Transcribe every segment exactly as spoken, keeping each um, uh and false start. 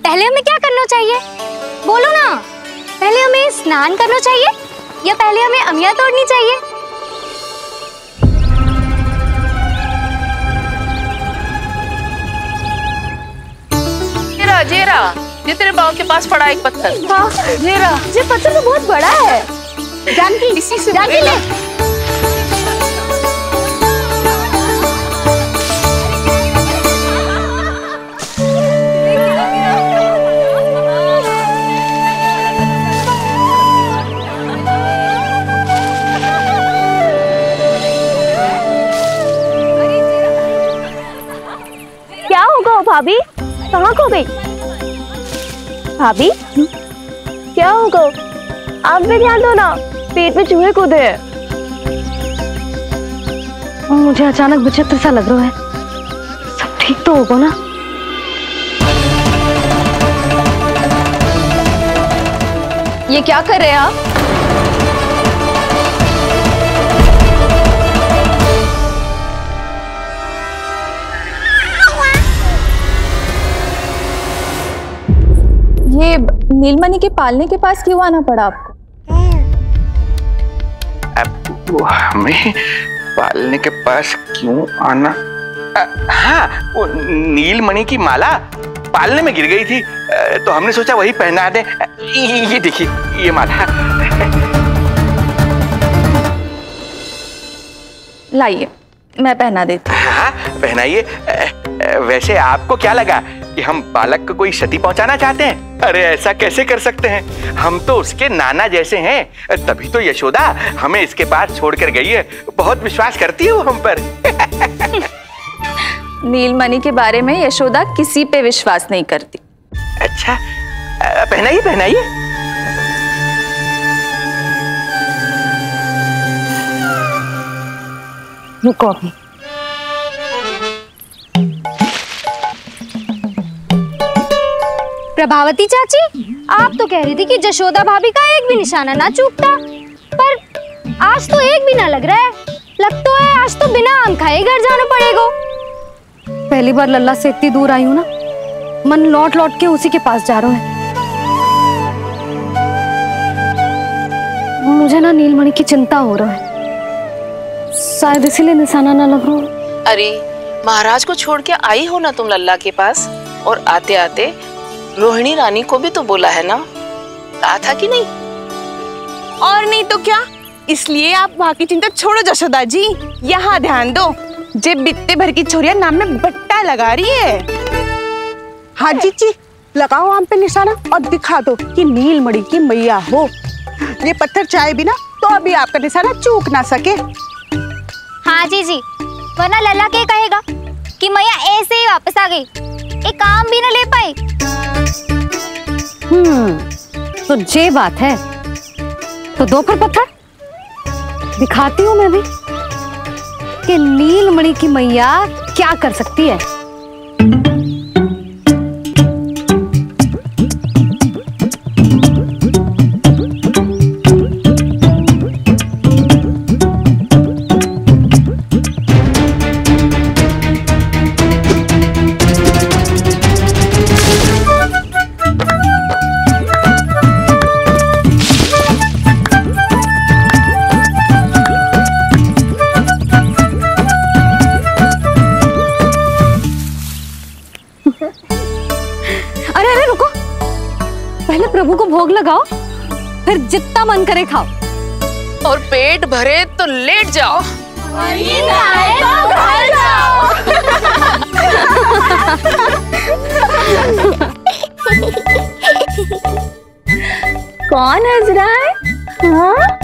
पहले हमें क्या करना चाहिए? बोलो ना। पहले हमें स्नान करना चाहिए या पहले हमें अमिया तोड़नी चाहिए? जेरा, जेरा, ये तेरे बाव के पास पड़ा एक पत्थर। हाँ, जेरा, ये पत्थर तो बहुत बड़ा है। जानकी, इसी से जानकी ले। क्या होगा भाभी? कहाँ खो गई भाभी? क्या होगा? आप भी ध्यान दो ना, पेट में चूहे कूदे हैं। मुझे अचानक विचित्र सा लग रहा है। सब ठीक तो होगा ना? ये क्या कर रहे हैं आप? ये नीलमणि के पालने के पास क्यों आना पड़ा आपको? अब वो हमें पालने के पास क्यों आना? आ, हाँ, वो नीलमणि की माला पालने में गिर गई थी, तो हमने सोचा वही पहना दे। ये देखिए, ये माला। लाइए, मैं पहना देती हूँ। हाँ, पहनाइए। वैसे आपको क्या लगा कि हम बालक को कोई क्षति पहुंचाना चाहते हैं? अरे ऐसा कैसे कर सकते हैं? हम तो उसके नाना जैसे हैं, तभी तो यशोदा हमें इसके पास छोड़कर गई है। बहुत विश्वास करती है वो हम पर। नीलमणि के बारे में यशोदा किसी पे विश्वास नहीं करती। अच्छा, पहनाइए पहनाइए। रुको अभी। प्रभावती चाची, आप तो कह रही थी कि जशोदा भाभी का एक भी निशाना ना चूकता, पर आज तो एक भी ना लग रहा है। लग तो है आज तो बिना आम खाए घर जाना पड़ेगा। पहली बार लल्ला से इतनी दूर आई हूँ ना, मन लौट लौट के उसी के पास जा रहा है। मुझे ना नीलमणि की चिंता हो रहा है, शायद इसीलिए निशाना ना लग रहा। अरे महाराज को छोड़ के आई हो ना तुम लल्ला के पास, और आते आते रोहिणी रानी को भी तो बोला है ना, कहा था कि नहीं? और नहीं तो क्या, इसलिए आप वहाँ की चिंता छोड़ो जशोदा जी, यहाँ ध्यान दो। जे बित्ते भर की छोरिया नाम में बट्टा लगा रही है। हाँ जीजी, लगाओ आम पे निशाना और दिखा दो कि नीलमणि की मैया हो। ये पत्थर चाहे भी ना तो अभी आपका निशाना चूक ना सके। हाँ जी जी, वरना लल्ला क्या कहेगा कि मैया ऐसे ही वापस आ गई, एक काम भी ना ले पाई। हम्म, तो ये बात है, तो दो पर पत्थर दिखाती हूँ मैं भी कि नीलमणि की मैया क्या कर सकती है। अरे अरे रुको, पहले प्रभु को भोग लगाओ, फिर जितना मन करे खाओ, और पेट भरे तो लेट जाओ, और नींद आए तो घर जाओ। कौन हंस रहा है? हाँ?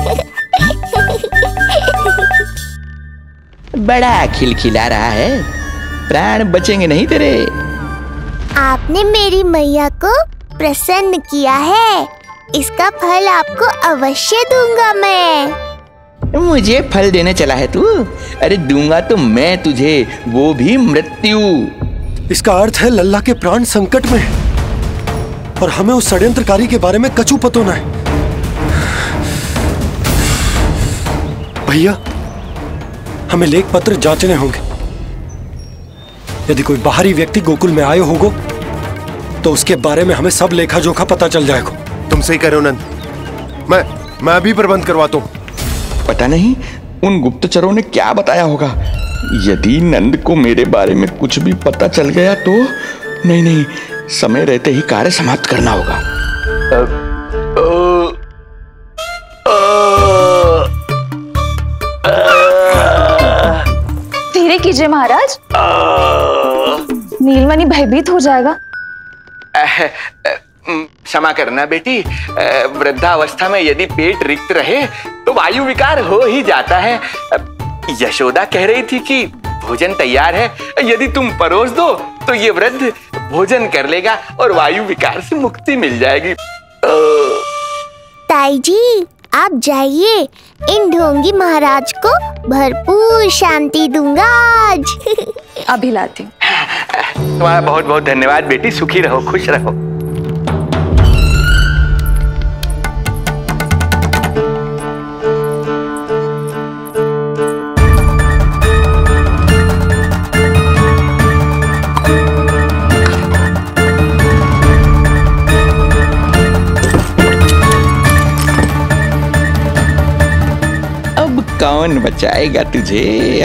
बड़ा खिलखिला रहा है, प्राण बचेंगे नहीं तेरे। आपने मेरी मैया को प्रसन्न किया है, इसका फल आपको अवश्य दूंगा मैं। मुझे फल देने चला है तू? अरे दूंगा तो मैं तुझे, वो भी मृत्यु। इसका अर्थ है लल्ला के प्राण संकट में, और हमें उस षड्यंत्रकारी के बारे में कचू पतोना है। भैया, हमें लेख पत्र जांचने होंगे। यदि कोई बाहरी व्यक्ति गोकुल में आए होगो तो उसके बारे में हमें सब लेखा जोखा पता चल जाएगा। तुम सही कह रहे हो नंद, मैं मैं अभी प्रबंध करवाता हूँ। पता नहीं उन गुप्तचरों ने क्या बताया होगा। यदि नंद को मेरे बारे में कुछ भी पता चल गया तो नहीं नहीं, समय रहते ही कार्य समाप्त करना होगा। धीरे कीजिए महाराज, नीलमणि भयभीत हो जाएगा। क्षमा करना बेटी, वृद्धावस्था में यदि पेट रिक्त रहे तो वायु विकार हो ही जाता है। यशोदा कह रही थी कि भोजन तैयार है, यदि तुम परोस दो तो ये वृद्ध भोजन कर लेगा और वायु विकार से मुक्ति मिल जाएगी। ताई जी आप जाइए, इन ढोंगी महाराज को भरपूर शांति दूंगा आज। अभी लाती हूँ। तुम्हारा बहुत बहुत धन्यवाद बेटी, सुखी रहो, खुश रहो। कौन बचाएगा तुझे?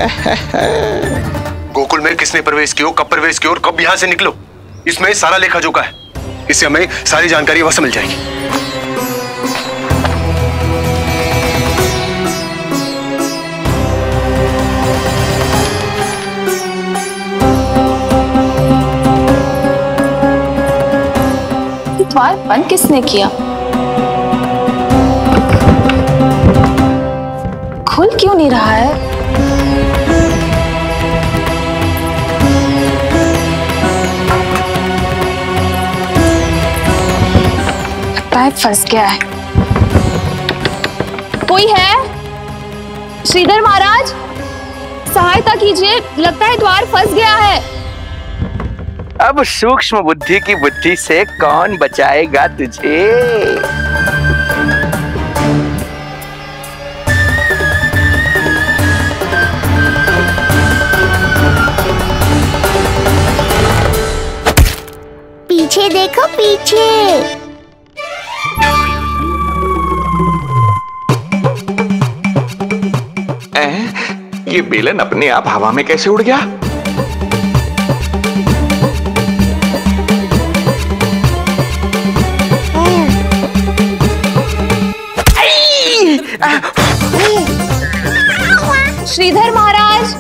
गोकुल में किसने प्रवेश किया, कब प्रवेश किया और कब यहाँ से निकलो, इसमें सारा लेखा जोखा है। इससे हमें सारी जानकारी वहां से मिल जाएगी। द्वार बंद किसने किया? खुल क्यों नहीं रहा है? लगता है फंस गया है। कोई है? श्रीधर महाराज सहायता कीजिए, लगता है द्वार फंस गया है। अब सूक्ष्म बुद्धि की बुद्धि से कौन बचाएगा तुझे? पीछे देखो पीछे। ए, ये बेलन अपने आप हवा में कैसे उड़ गया? श्रीधर महाराज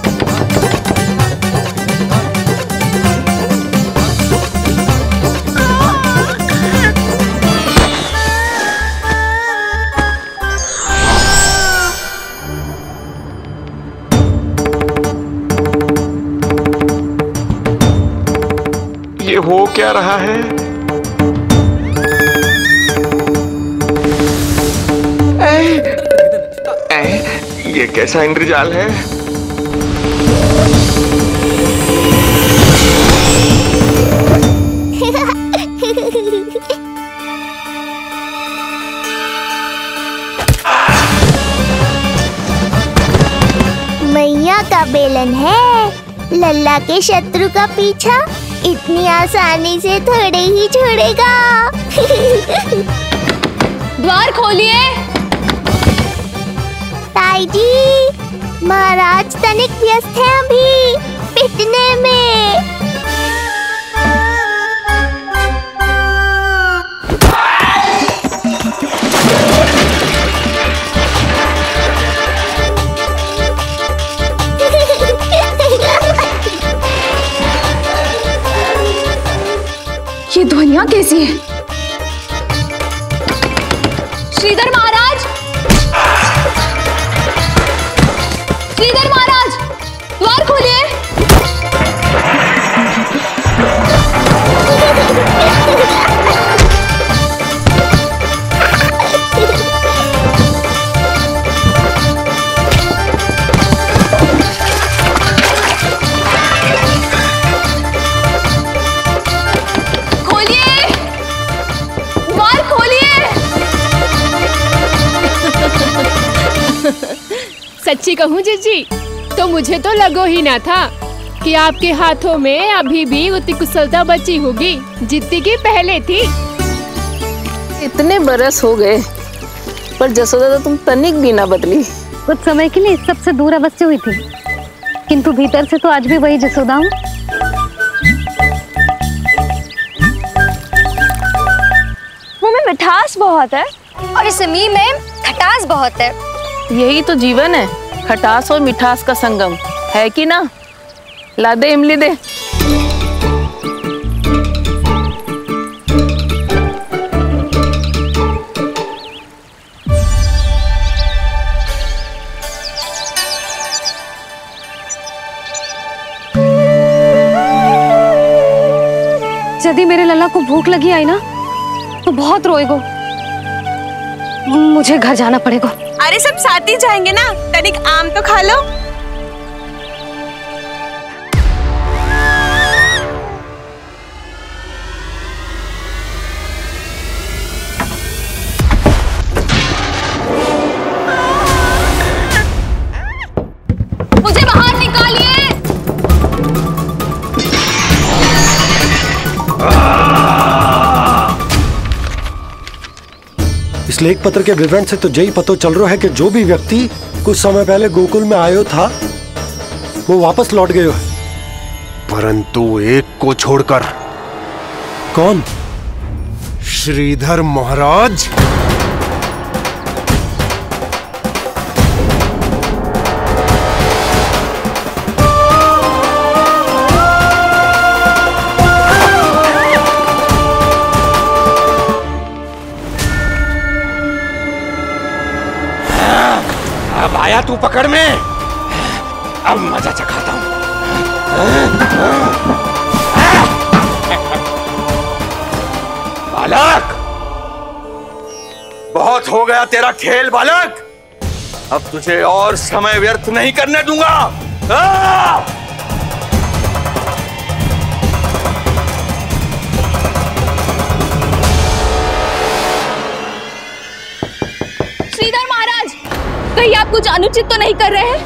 हो क्या रहा है? ए, ए, ये कैसा इंद्रजाल है? मैया का बेलन है, लल्ला के शत्रु का पीछा इतनी आसानी से थोड़े ही छोड़ेगा। द्वार खोलिए। ताई जी महाराज तनिक व्यस्त हैं अभी पिटने में। ये ध्वनियां कैसी है? श्रीधर महाराज, श्रीधर महाराज द्वार खोलिए। सच्ची कहूँ जीजी तो मुझे तो लगो ही ना था कि आपके हाथों में अभी भी उतनी कुशलता बची होगी जितनी की पहले थी। इतने बरस हो गए पर जसोदा तो तुम तनिक भी ना बदली। कुछ समय के लिए सबसे दूर अवश्य हुई थी, किंतु भीतर से तो आज भी वही जसोदा हूँ। मुंह में मिठास बहुत है और इस मी में खटास बहुत है। यही तो जीवन है, खटास और मिठास का संगम है कि ना। ला दे इमली दे। यदि मेरे लल्ला को भूख लगी आई ना तो बहुत रोएगो। मुझे घर जाना पड़ेगा। अरे सब साथ ही जाएंगे ना, तनिक आम तो खा लो। मुझे बाहर निकालिए। इस लेख पत्र के विवरण से तो यही पता चल रहा है कि जो भी व्यक्ति कुछ समय पहले गोकुल में आयो था वो वापस लौट गयो है, परंतु एक को छोड़कर। कौन? श्रीधर महाराज। अब आया तू पकड़ में, अब मजा चखाता हूं। बालक, बहुत हो गया तेरा खेल बालक, अब तुझे और समय व्यर्थ नहीं करने दूंगा। आ! श्रीधर महाराज, कहीं आप कुछ अनुचित तो नहीं कर रहे हैं?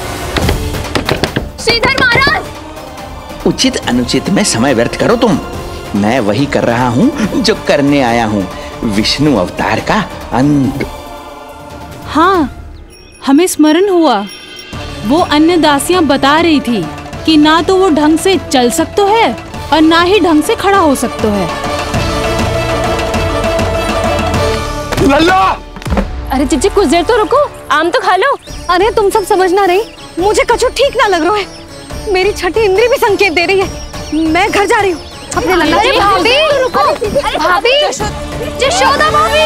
श्रीधर महाराज! उचित अनुचित में समय व्यर्थ करो तुम, मैं वही कर रहा हूँ जो करने आया हूँ, विष्णु अवतार का अंत। हाँ, हमें स्मरण हुआ, वो अन्य दासियां बता रही थी कि ना तो वो ढंग से चल सकते है और ना ही ढंग से खड़ा हो सकते है। लल्ला! अरे जीजी कुछ देर तो रुको, आम तो खा लो। अरे तुम सब समझ ना रही, मुझे कछु ठीक ना लग रहा है। मेरी छठी इंद्री भी संकेत दे रही है, मैं घर जा रही हूँ अपने लल्ला। अरे भाभी रुको, अरे भाभी, जशोदा भाभी।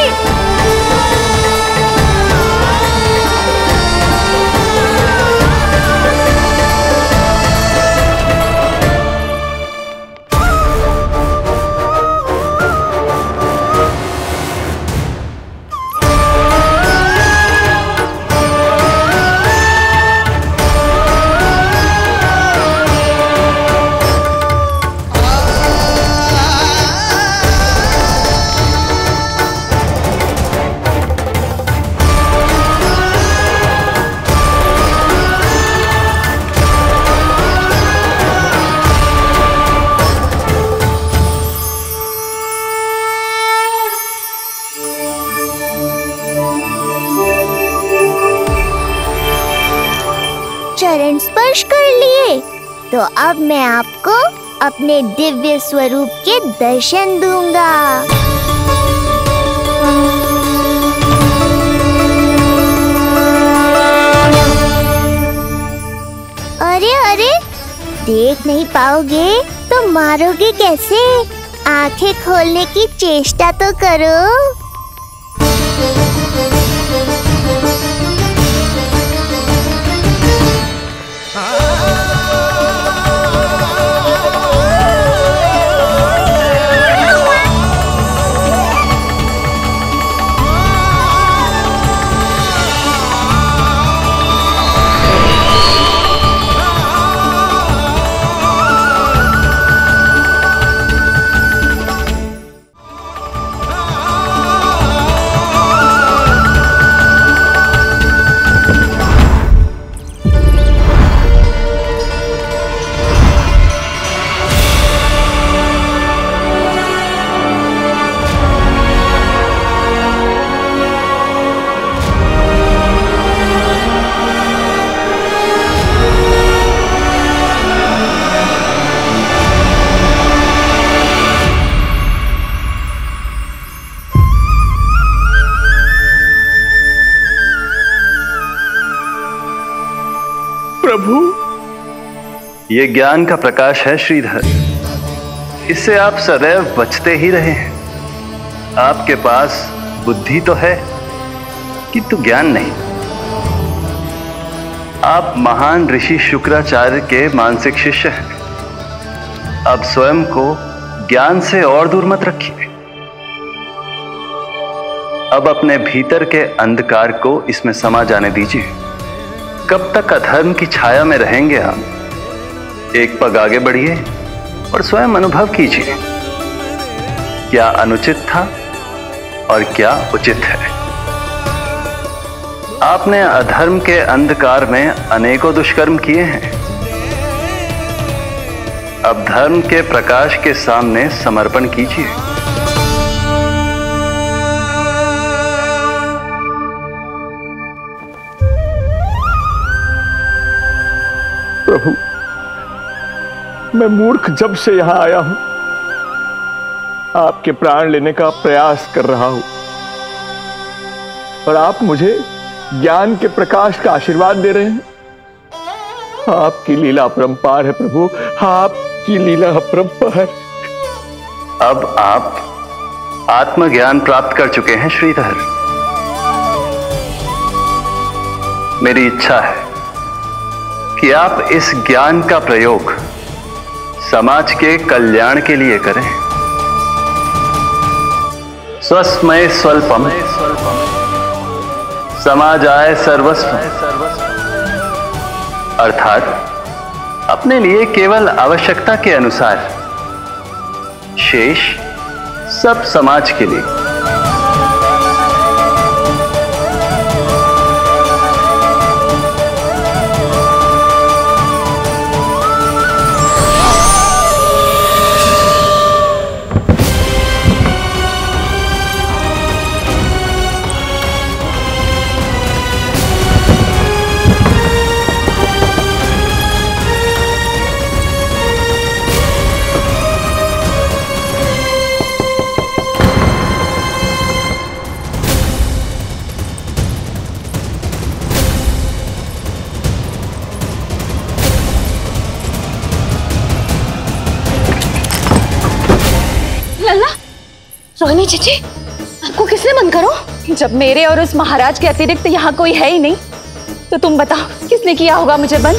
चरण स्पर्श कर लिए तो अब मैं आपको अपने दिव्य स्वरूप के दर्शन दूंगा। अरे अरे, देख नहीं पाओगे तो मारोगे कैसे? आंखें खोलने की चेष्टा तो करो। प्रभु। ये ज्ञान का प्रकाश है श्रीधर, इससे आप सदैव बचते ही रहे हैं। आपके पास बुद्धि तो है किंतु ज्ञान नहीं। आप महान ऋषि शुक्राचार्य के मानसिक शिष्य हैं। अब स्वयं को ज्ञान से और दूर मत रखिए। अब अपने भीतर के अंधकार को इसमें समा जाने दीजिए। कब तक अधर्म की छाया में रहेंगे हम? एक पग आगे बढ़िए और स्वयं अनुभव कीजिए क्या अनुचित था और क्या उचित है। आपने अधर्म के अंधकार में अनेकों दुष्कर्म किए हैं। अब धर्म के प्रकाश के सामने समर्पण कीजिए। प्रभु, मैं मूर्ख जब से यहां आया हूं, आपके प्राण लेने का प्रयास कर रहा हूं और आप मुझे ज्ञान के प्रकाश का आशीर्वाद दे रहे हैं। आपकी लीला अपरंपार है प्रभु, आपकी लीला अपरंपार। अब आप आत्मज्ञान प्राप्त कर चुके हैं श्रीधर। मेरी इच्छा है कि आप इस ज्ञान का प्रयोग समाज के कल्याण के लिए करें। स्वस्मय स्वल्पम समाजाय सर्वस्व, अर्थात अपने लिए केवल आवश्यकता के अनुसार, शेष सब समाज के लिए। रोहिणी चीची, आपको किसने बंद करो? जब मेरे और उस महाराज के अतिरिक्त यहाँ कोई है ही नहीं, तो तुम बताओ किसने किया होगा मुझे बंद?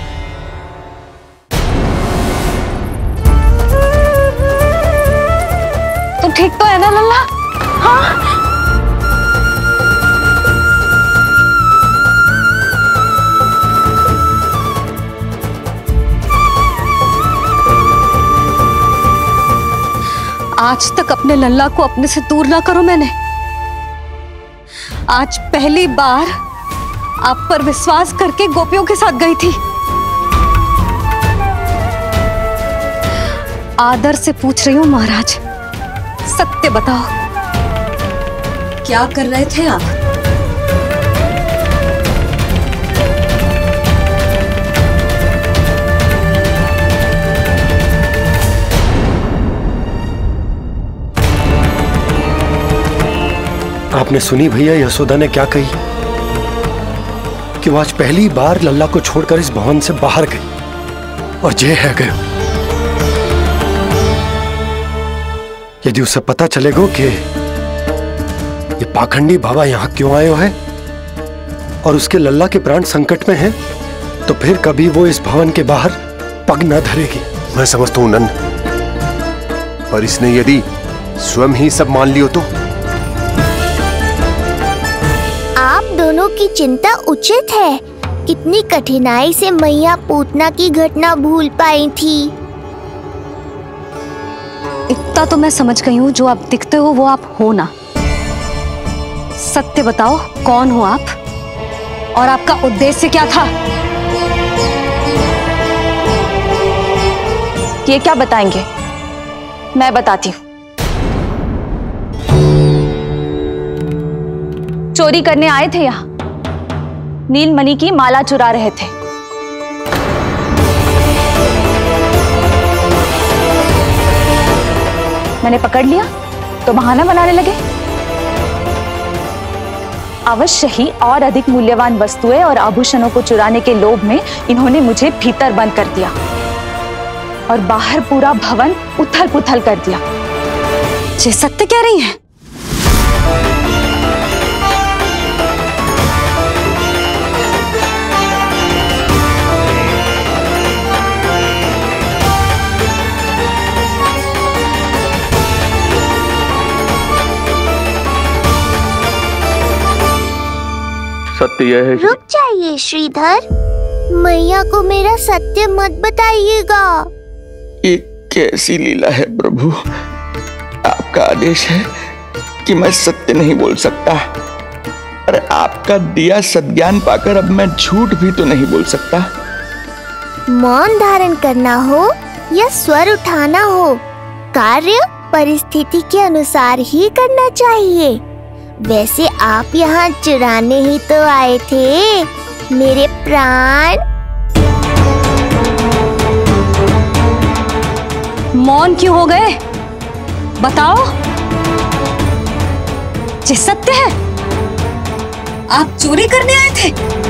तुम ठीक तो है ना लल्ला? हाँ? आज तक अपने लल्ला को अपने से दूर ना करो मैंने। आज पहली बार आप पर विश्वास करके गोपियों के साथ गई थी। आदर से पूछ रही हूँ महाराज, सत्य बताओ, क्या कर रहे थे आप? आपने सुनी भैया यशोदा ने क्या कही कि वो आज पहली बार लल्ला को छोड़कर इस भवन से बाहर गई और जे है गए। यदि उसे पता चलेगा कि ये पाखंडी बाबा यहां क्यों आए है और उसके लल्ला के प्राण संकट में हैं, तो फिर कभी वो इस भवन के बाहर पग न धरेगी। मैं समझता हूं नंद, पर इसने यदि स्वयं ही सब मान लियो तो? आप दोनों की चिंता उचित है। कितनी कठिनाई से मैया पूतना की घटना भूल पाई थी। इतना तो मैं समझ गई हूँ, जो आप दिखते हो वो आप हो ना। सत्य बताओ, कौन हो आप और आपका उद्देश्य क्या था? ये क्या बताएंगे? मैं बताती हूँ। चोरी करने आए थे यहाँ, नीलमणि की माला चुरा रहे थे। मैंने पकड़ लिया तो बहाना बनाने लगे। अवश्य ही और अधिक मूल्यवान वस्तुएं और आभूषणों को चुराने के लोभ में इन्होंने मुझे भीतर बंद कर दिया और बाहर पूरा भवन उथल पुथल कर दिया। ये सत्य कह रही हैं? सत्य यह है। रुक जाइए श्रीधर, मैया को मेरा सत्य मत बताइएगा। ये कैसी लीला है प्रभु, आपका आदेश है कि मैं सत्य नहीं बोल सकता। अरे आपका दिया सद्ज्ञान पाकर अब मैं झूठ भी तो नहीं बोल सकता। मौन धारण करना हो या स्वर उठाना हो, कार्य परिस्थिति के अनुसार ही करना चाहिए। वैसे आप यहाँ चुराने ही तो आए थे मेरे प्राण। मौन क्यों हो गए? बताओ, ये सत्य है? आप चोरी करने आए थे?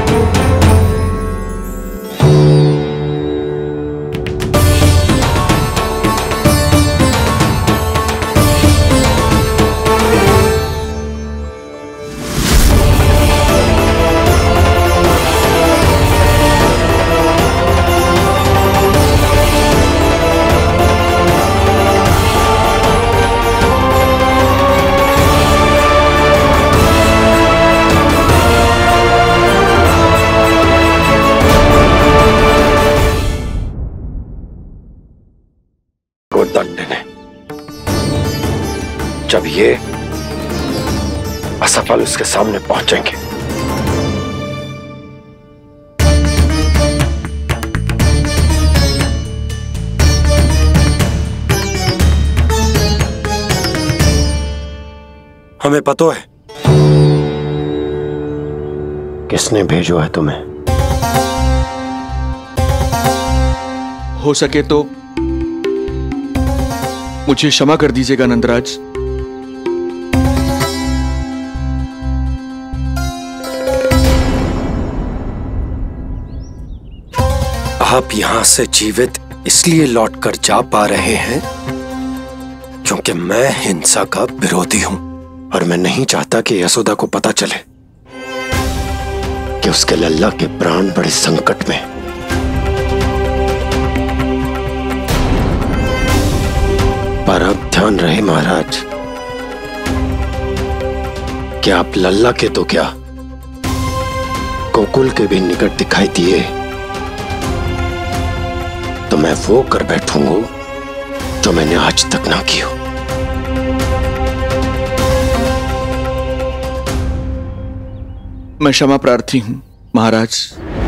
जब ये असफल उसके सामने पहुंचेंगे, हमें पता है किसने भेजो है तुम्हें। हो सके तो मुझे क्षमा कर दीजिएगा नंदराज। आप यहां से जीवित इसलिए लौटकर जा पा रहे हैं क्योंकि मैं हिंसा का विरोधी हूं और मैं नहीं चाहता कि यशोदा को पता चले कि उसके लल्ला के प्राण बड़े संकट में। पर अब ध्यान रहे महाराज कि आप लल्ला के तो क्या गोकुल के भी निकट दिखाई दिए तो मैं वो कर बैठूंगा जो मैंने आज तक ना की हो। मैं क्षमा प्रार्थी हूं महाराज।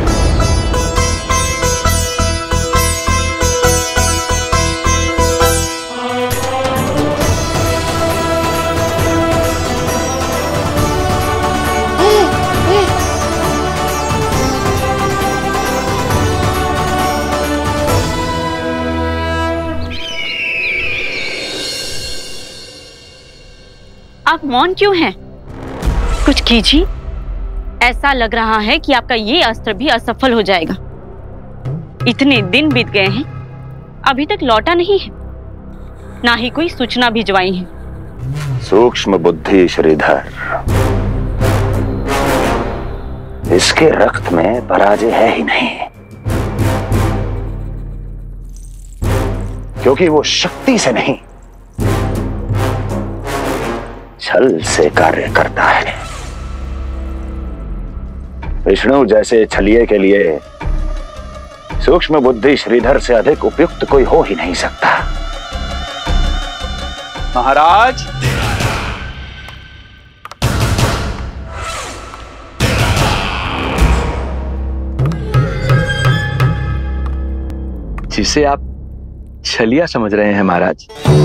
आप मौन क्यों हैं? कुछ कीजिए। ऐसा लग रहा है कि आपका ये अस्त्र भी असफल हो जाएगा। इतने दिन बीत गए हैं, अभी तक लौटा नहीं है, ना ही कोई सूचना भिजवाई है। सूक्ष्म बुद्धि श्रीधर, इसके रक्त में पराजय है ही नहीं, क्योंकि वो शक्ति से नहीं छल से कार्य करता है। विष्णु जैसे छलिए के लिए सूक्ष्म बुद्धि श्रीधर से अधिक उपयुक्त कोई हो ही नहीं सकता। महाराज, जिसे आप छलिया समझ रहे हैं महाराज,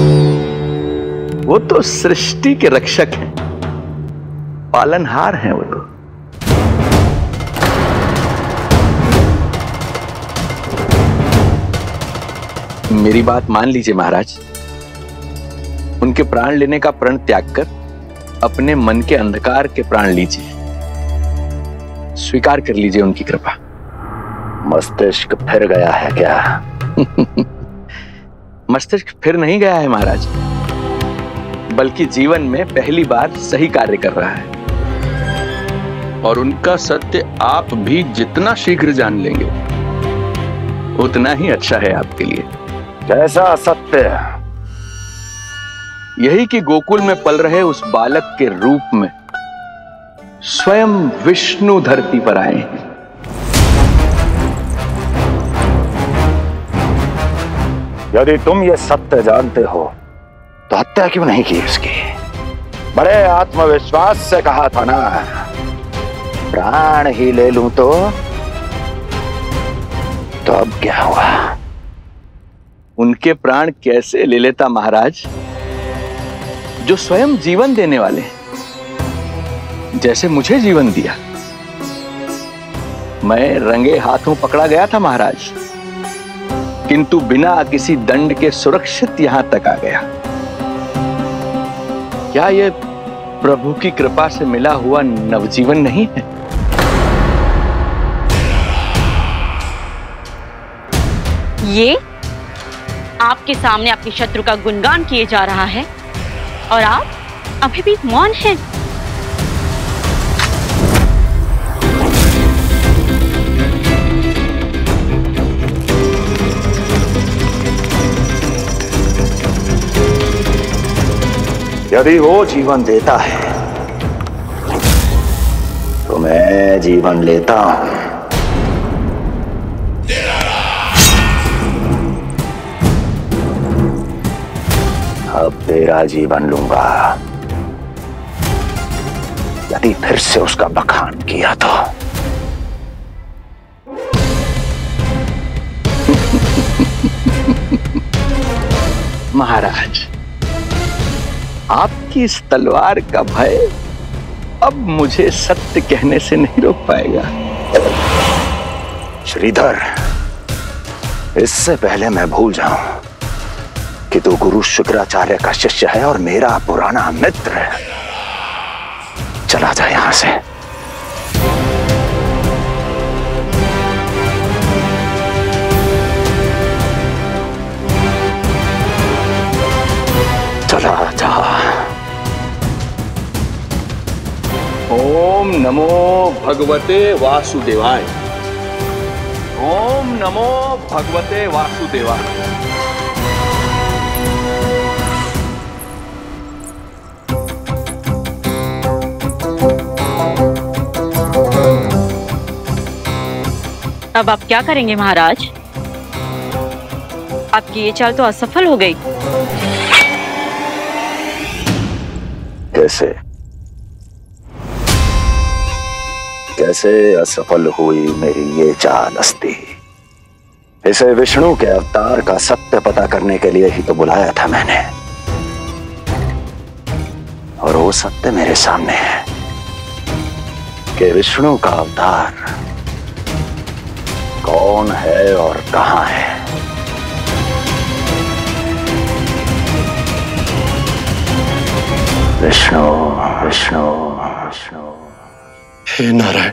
वो तो सृष्टि के रक्षक हैं, पालनहार हैं वो तो। मेरी बात मान लीजिए महाराज, उनके प्राण लेने का प्रण त्याग कर अपने मन के अंधकार के प्राण लीजिए। स्वीकार कर लीजिए उनकी कृपा। मस्तिष्क फिर गया है क्या? मस्तिष्क फिर नहीं गया है महाराज, बल्कि जीवन में पहली बार सही कार्य कर रहा है। और उनका सत्य आप भी जितना शीघ्र जान लेंगे उतना ही अच्छा है आपके लिए। कैसा सत्य? यही कि गोकुल में पल रहे उस बालक के रूप में स्वयं विष्णु धरती पर आए हैं। यदि तुम ये सत्य जानते हो तो हत्या क्यों नहीं की उसकी? बड़े आत्मविश्वास से कहा था ना, प्राण ही ले लूं तो तो अब क्या हुआ? उनके प्राण कैसे ले लेता महाराज, जो स्वयं जीवन देने वाले हैं, जैसे मुझे जीवन दिया। मैं रंगे हाथों पकड़ा गया था महाराज, किंतु बिना किसी दंड के सुरक्षित यहां तक आ गया। क्या यह प्रभु की कृपा से मिला हुआ नवजीवन नहीं है? ये आपके सामने अपने शत्रु का गुणगान किए जा रहा है और आप अभी भी मौन हैं। यदि वो जीवन देता है तो मैं जीवन लेता हूं। अब तेरा जीवन लूंगा यदि फिर से उसका बखान किया तो। महाराज, आपकी इस तलवार का भय अब मुझे सत्य कहने से नहीं रोक पाएगा। श्रीधर, इससे पहले मैं भूल जाऊं कि तू गुरु शुक्राचार्य का शिष्य है और मेरा पुराना मित्र है, चला जा यहां से। चला जा। ओम नमो भगवते वासुदेवाय। ओम नमो भगवते वासुदेवाय। अब आप क्या करेंगे महाराज? आपकी ये चाल तो असफल हो गई। कैसे कैसे असफल हुई मेरी ये चाल अस्ति? इसे विष्णु के अवतार का सत्य पता करने के लिए ही तो बुलाया था मैंने, और वो सत्य मेरे सामने है कि विष्णु का अवतार कौन है और कहां है। विष्णु विष्णु विष्णु। हे नारायण,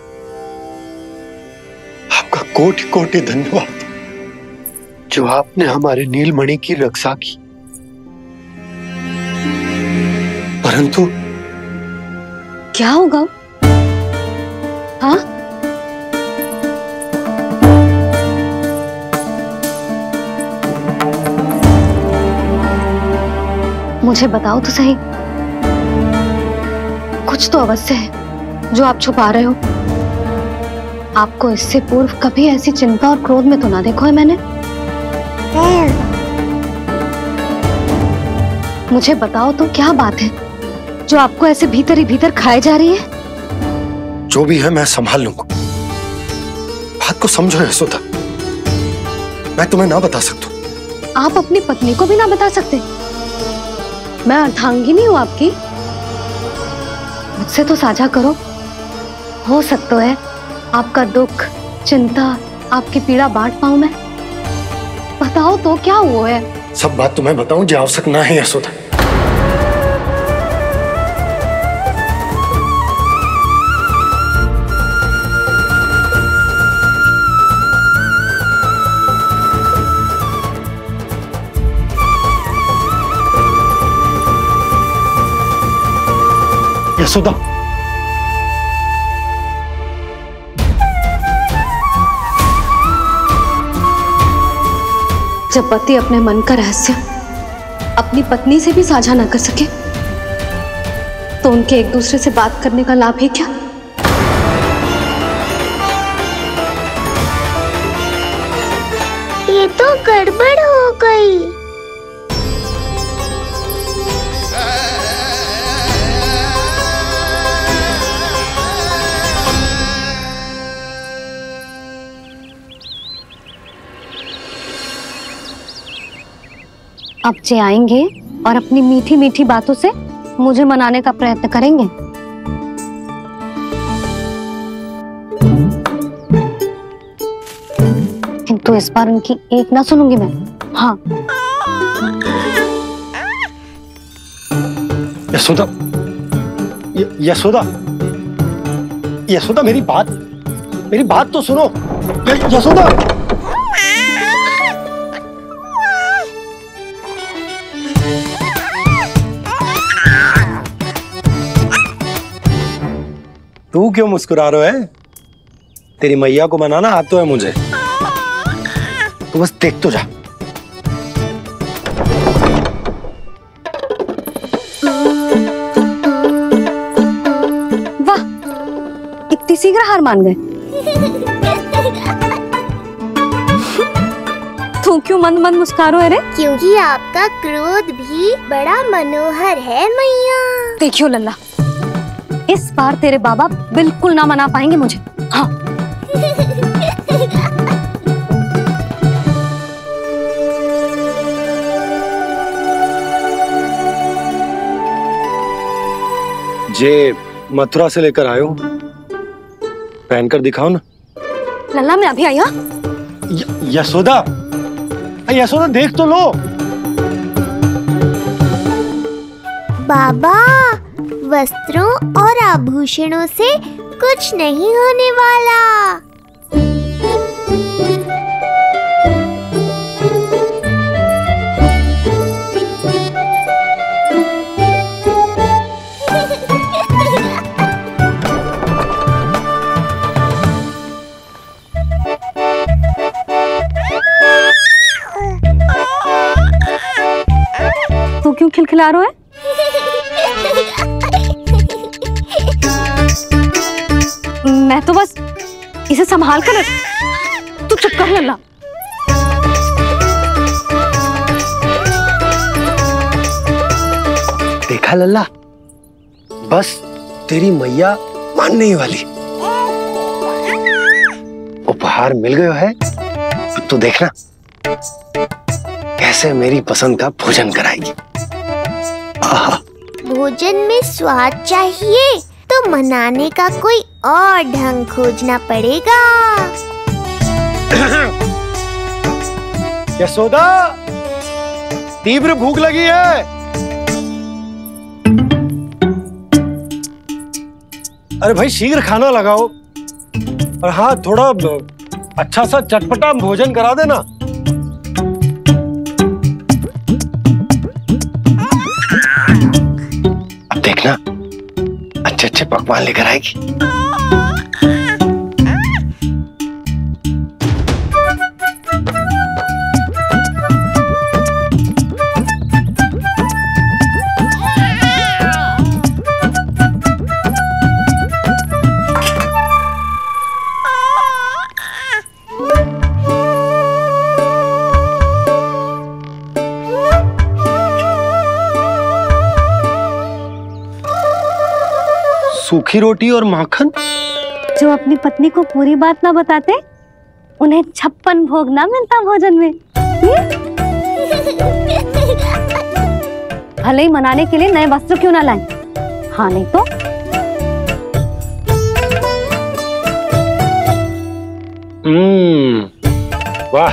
आपका कोटि कोटि धन्यवाद जो आपने हमारे नीलमणि की रक्षा की। परंतु क्या होगा? हाँ, मुझे बताओ तो सही, कुछ तो अवश्य है जो आप छुपा रहे हो। आपको इससे पूर्व कभी ऐसी चिंता और क्रोध में तो ना देखो है मैंने। मुझे बताओ तो क्या बात है जो आपको ऐसे भीतर ही भीतर खाए जा रही है? जो भी है मैं संभाल लूंगा। बात को समझो यशोदा, मैं तुम्हें ना बता सकता। आप अपनी पत्नी को भी ना बता सकते? मैं अर्धांगिनी हूँ आपकी, मुझसे तो साझा करो। हो सकता है आपका दुख, चिंता, आपकी पीड़ा बांट पाऊं मैं। बताओ तो क्या हुआ है? सब बात तुम्हें बताऊं जो आवश्यक ना है यशोदा। यशोदा, जब पति अपने मन का रहस्य अपनी पत्नी से भी साझा ना कर सके तो उनके एक दूसरे से बात करने का लाभ है क्या? ये तो गड़बड़ हो गई। अब जे आएंगे और अपनी मीठी मीठी बातों से मुझे मनाने का प्रयत्न करेंगे। किंतु इस बार उनकी एक ना सुनूंगी मैं। हाँ यशोदा, यशोदा, यशोदा मेरी बात मेरी बात तो सुनो। यशोदा, तू क्यों मुस्कुरा रहा है? तेरी मैया को मनाना आता है मुझे, तू बस देख तो जा। वाह, इतनी शीघ्र हार मान गए। तू क्यों मंद मंद मुस्कुरा रहे? क्योंकि आपका क्रोध भी बड़ा मनोहर है मैया। देखियो लल्ला, इस बार तेरे बाबा बिल्कुल ना मना पाएंगे मुझे। हाँ। जे मथुरा से लेकर आयो, पहनकर दिखाओ ना। लल्ला मैं अभी आया। यशोदा, यशोदा देख तो लो। बाबा, वस्त्रों और आभूषणों से कुछ नहीं होने वाला। तू क्यों खिलखिला रहा है? मैं तो बस इसे संभाल कर। तू चुप कर लल्ला। देखा लल्ला, बस तेरी मैया मानने ही वाली। उपहार मिल गया है तो देखना कैसे मेरी पसंद का भोजन कराएगी। भोजन में स्वाद चाहिए तो मनाने का कोई और ढंग खोजना पड़ेगा। यशोदा, तीव्र भूख लगी है। अरे भाई शीघ्र खाना लगाओ, और हाँ थोड़ा अच्छा सा चटपटा भोजन करा देना। अब देखना अच्छे अच्छे पकवान लेकर आएगी। सूखी रोटी और माखन। जो अपनी पत्नी को पूरी बात ना बताते उन्हें छप्पन भोग ना मिलता भोजन में। भले ही मनाने के लिए नए वस्त्र क्यों ना लाएं, हाँ नहीं तो हम्म, वाह,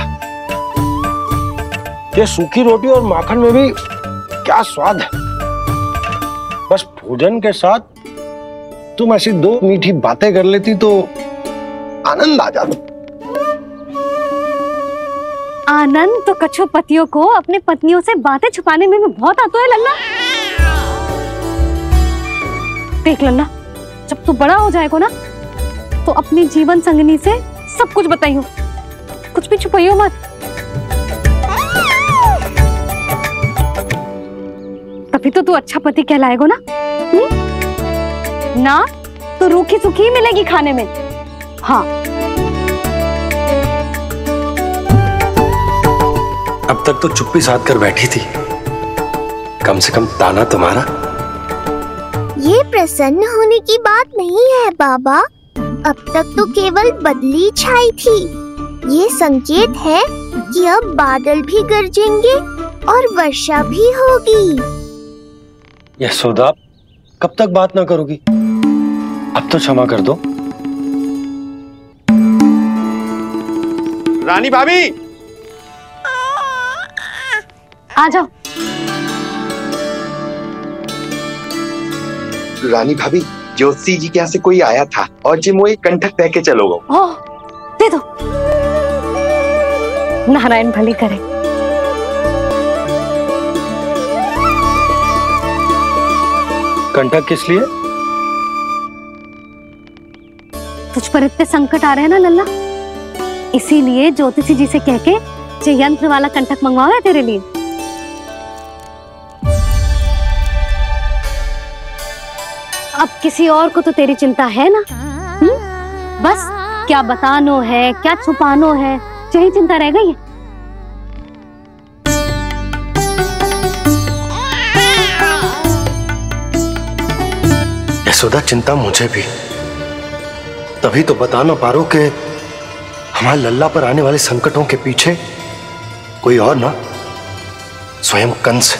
ये सूखी रोटी और माखन में भी क्या स्वाद है। बस भोजन के साथ तुम ऐसी दो मीठी बातें कर लेती तो आनंद आ जाता। आनंद तो कछुआ पतियों को अपने पत्नियों से बातें छुपाने में भी बहुत आता है लल्ला। देख लल्ला, जब तू बड़ा हो जाएगा ना तो अपनी जीवन संगनी से सब कुछ बताइयो, कुछ भी छुपाइयो मत। तभी तो तू अच्छा पति कहलाएगा ना। हुँ? ना तो रूखी सूखी मिलेगी खाने में। हाँ, अब तक तो चुप्पी साध कर बैठी थी, कम से कम ताना तुम्हारा। ये प्रसन्न होने की बात नहीं है बाबा, अब तक तो केवल बदली छाई थी। ये संकेत है कि अब बादल भी गरजेंगे और वर्षा भी होगी। यशोदा, कब तक बात ना करोगी? अब तो क्षमा कर दो। रानी भाभी, आ जाओ। रानी भाभी, ज्योति जी के यहाँ से कोई आया था और जी मुझे कंठक दे के चलो गो। ओह, दे दो। नारायण भली करे। कंठक किस लिए? तुझ पर इतने संकट आ रहे हैं ना लल्ला, इसीलिए ज्योतिषी जी से कह के ये यंत्र वाला कंठक मंगवाओ है तेरे लिए। अब किसी और को तो तेरी चिंता है ना? हुँ? बस क्या बतानो है, क्या छुपानो है, यही चिंता रह गई है। यशोदा, चिंता मुझे भी, तभी तो बता ना पा रहा हूं कि हमारे लल्ला पर आने वाले संकटों के पीछे कोई और ना, स्वयं कंस।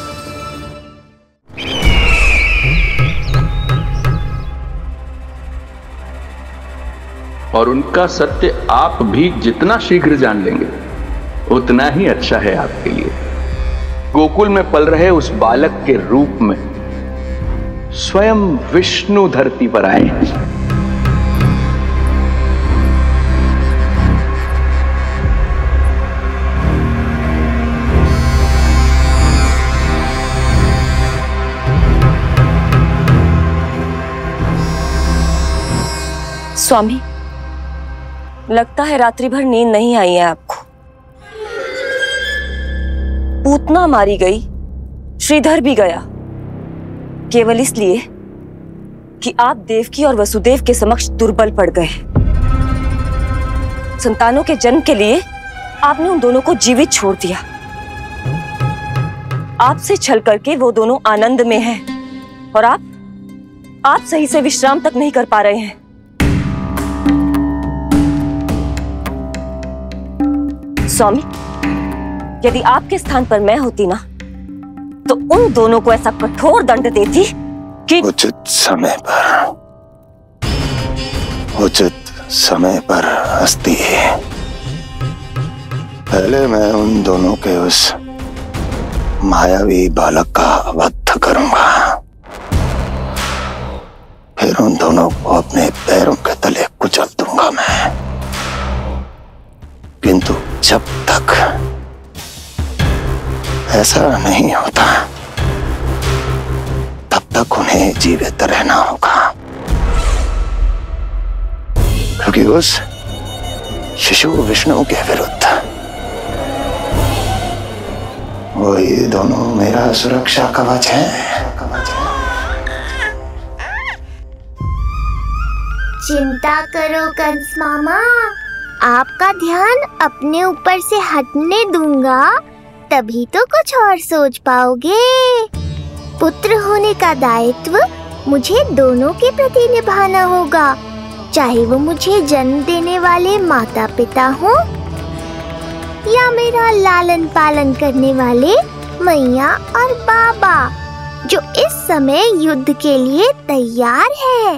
और उनका सत्य आप भी जितना शीघ्र जान लेंगे उतना ही अच्छा है आपके लिए। गोकुल में पल रहे उस बालक के रूप में स्वयं विष्णु धरती पर आए। स्वामी, लगता है रात्रि भर नींद नहीं आई है आपको। पूतना मारी गई, श्रीधर भी गया, केवल इसलिए कि आप देवकी और वसुदेव के समक्ष दुर्बल पड़ गए। संतानों के जन्म के लिए आपने उन दोनों को जीवित छोड़ दिया। आपसे छल करके वो दोनों आनंद में हैं और आप आप सही से विश्राम तक नहीं कर पा रहे हैं। स्वामी, यदि आपके स्थान पर मैं होती ना तो उन दोनों को ऐसा कठोर दंड देती कि उचित समय पर उचित समय पर हस्ती है। पहले मैं उन दोनों के उस मायावी बालक का वध करूंगा, फिर उन दोनों को अपने पैरों के तले कुचल दूंगा मैं। किंतु जब तक ऐसा नहीं होता तब तक उन्हें जीवित रहना होगा, क्योंकि उस शिशु विष्णु के विरुद्ध वही दोनों मेरा सुरक्षा कवच है। चिंता करो कंस मामा, आपका ध्यान अपने ऊपर से हटने दूंगा, तभी तो कुछ और सोच पाओगे। पुत्र होने का दायित्व मुझे दोनों के प्रति निभाना होगा, चाहे वो मुझे जन्म देने वाले माता पिता हो या मेरा लालन पालन करने वाले मैया और बाबा, जो इस समय युद्ध के लिए तैयार है।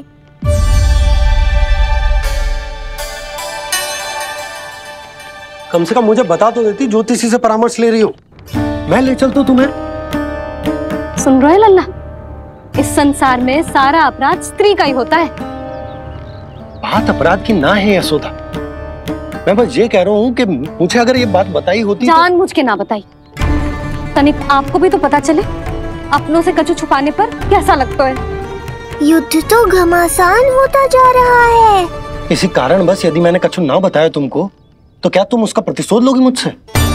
कम से कम मुझे बता तो देती, ज्योतिषी से परामर्श ले रही हो, मैं ले चलता तुम्हें। सुन रहे लल्ला, इस संसार में सारा अपराध स्त्री का ही होता है। बात अपराध की ना है यशोदा, मैं बस ये कह रहा हूँ कि मुझे अगर ये बात बताई होती जान तो... मुझ के ना बताई, तनिक आपको भी तो पता चले अपनों से कछु छुपाने पर कैसा लगता है। युद्ध तो घमासान होता जा रहा है। इसी कारण बस यदि मैंने कछु ना बताया तुमको तो क्या तुम उसका प्रतिशोध लोगी मुझसे?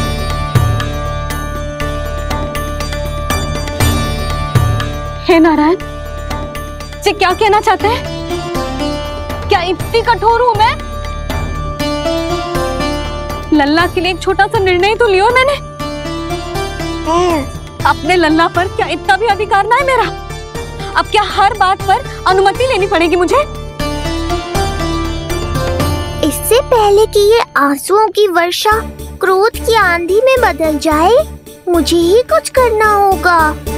हे नारायण, जी क्या कहना चाहते हैं? क्या इतनी कठोर हूं मैं? लल्ला के लिए एक छोटा सा निर्णय तो लियो मैंने। अपने लल्ला पर क्या इतना भी अधिकार ना है मेरा? अब क्या हर बात पर अनुमति लेनी पड़ेगी मुझे? इससे पहले कि ये आंसुओं की वर्षा क्रोध की आंधी में बदल जाए, मुझे ही कुछ करना होगा।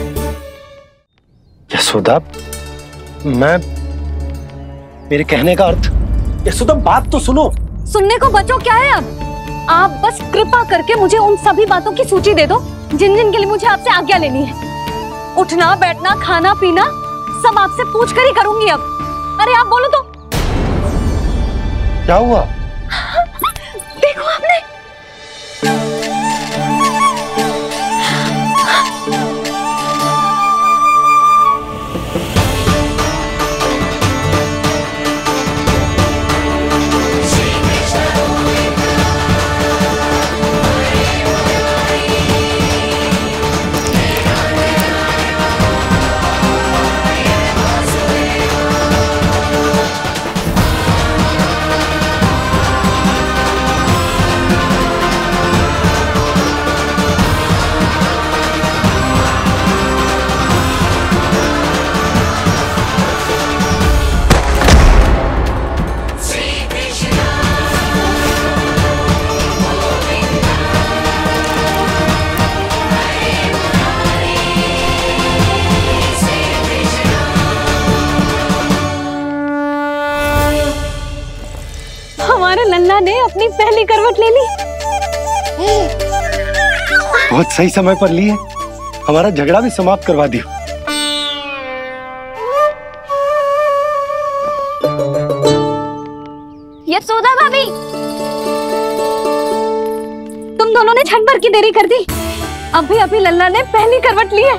यशोदा, मैं मेरे कहने का अर्थ। यशोदा, बात तो सुनो। सुनने को बचो क्या है अब? आप बस कृपा करके मुझे उन सभी बातों की सूची दे दो जिन जिन के लिए मुझे आपसे आज्ञा लेनी है। उठना बैठना खाना पीना सब आपसे पूछ कर ही करूंगी अब। अरे आप बोलो तो। क्या हुआ? देखो आपने। लल्ला ने अपनी पहली करवट ले ली। बहुत सही समय पर ली है। हमारा झगड़ा भी समाप्त करवा दियो। यशोदा भाभी, तुम दोनों ने क्षण भर की देरी कर दी। अभी अभी लल्ला ने पहली करवट ली है।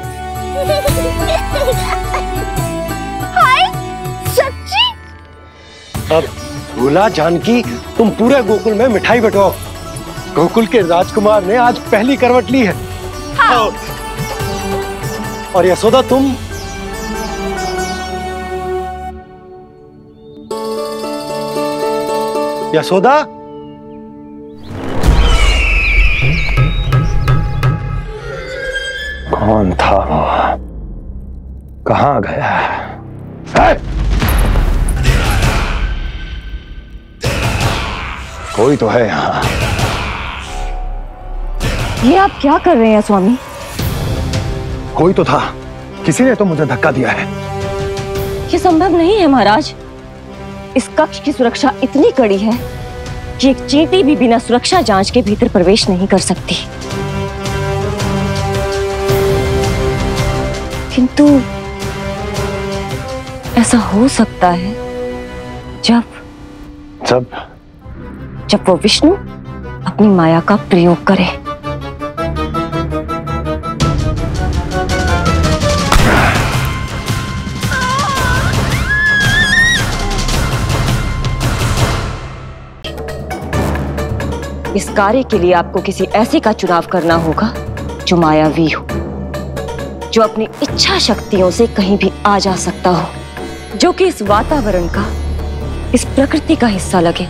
हाय, सच्ची? अब भूला जानकी, तुम पूरे गोकुल में मिठाई बंटवाओ। गोकुल के राजकुमार ने आज पहली करवट ली है। हाँ। और, और यशोदा तुम यशोदा, कौन था वो? कहाँ गया है? कोई तो है यहाँ। ये आप क्या कर रहे हैं स्वामी? कोई तो था, किसी ने तो मुझे धक्का दिया है। ये संभव नहीं है महाराज। इस कक्ष की सुरक्षा इतनी कड़ी है कि एक चींटी भी बिना सुरक्षा जांच के भीतर प्रवेश नहीं कर सकती। किंतु ऐसा हो सकता है जब जब जब वो विष्णु अपनी माया का प्रयोग करे। इस कार्य के लिए आपको किसी ऐसे का चुनाव करना होगा जो मायावी हो, जो अपनी इच्छा शक्तियों से कहीं भी आ जा सकता हो, जो कि इस वातावरण का, इस प्रकृति का हिस्सा लगे,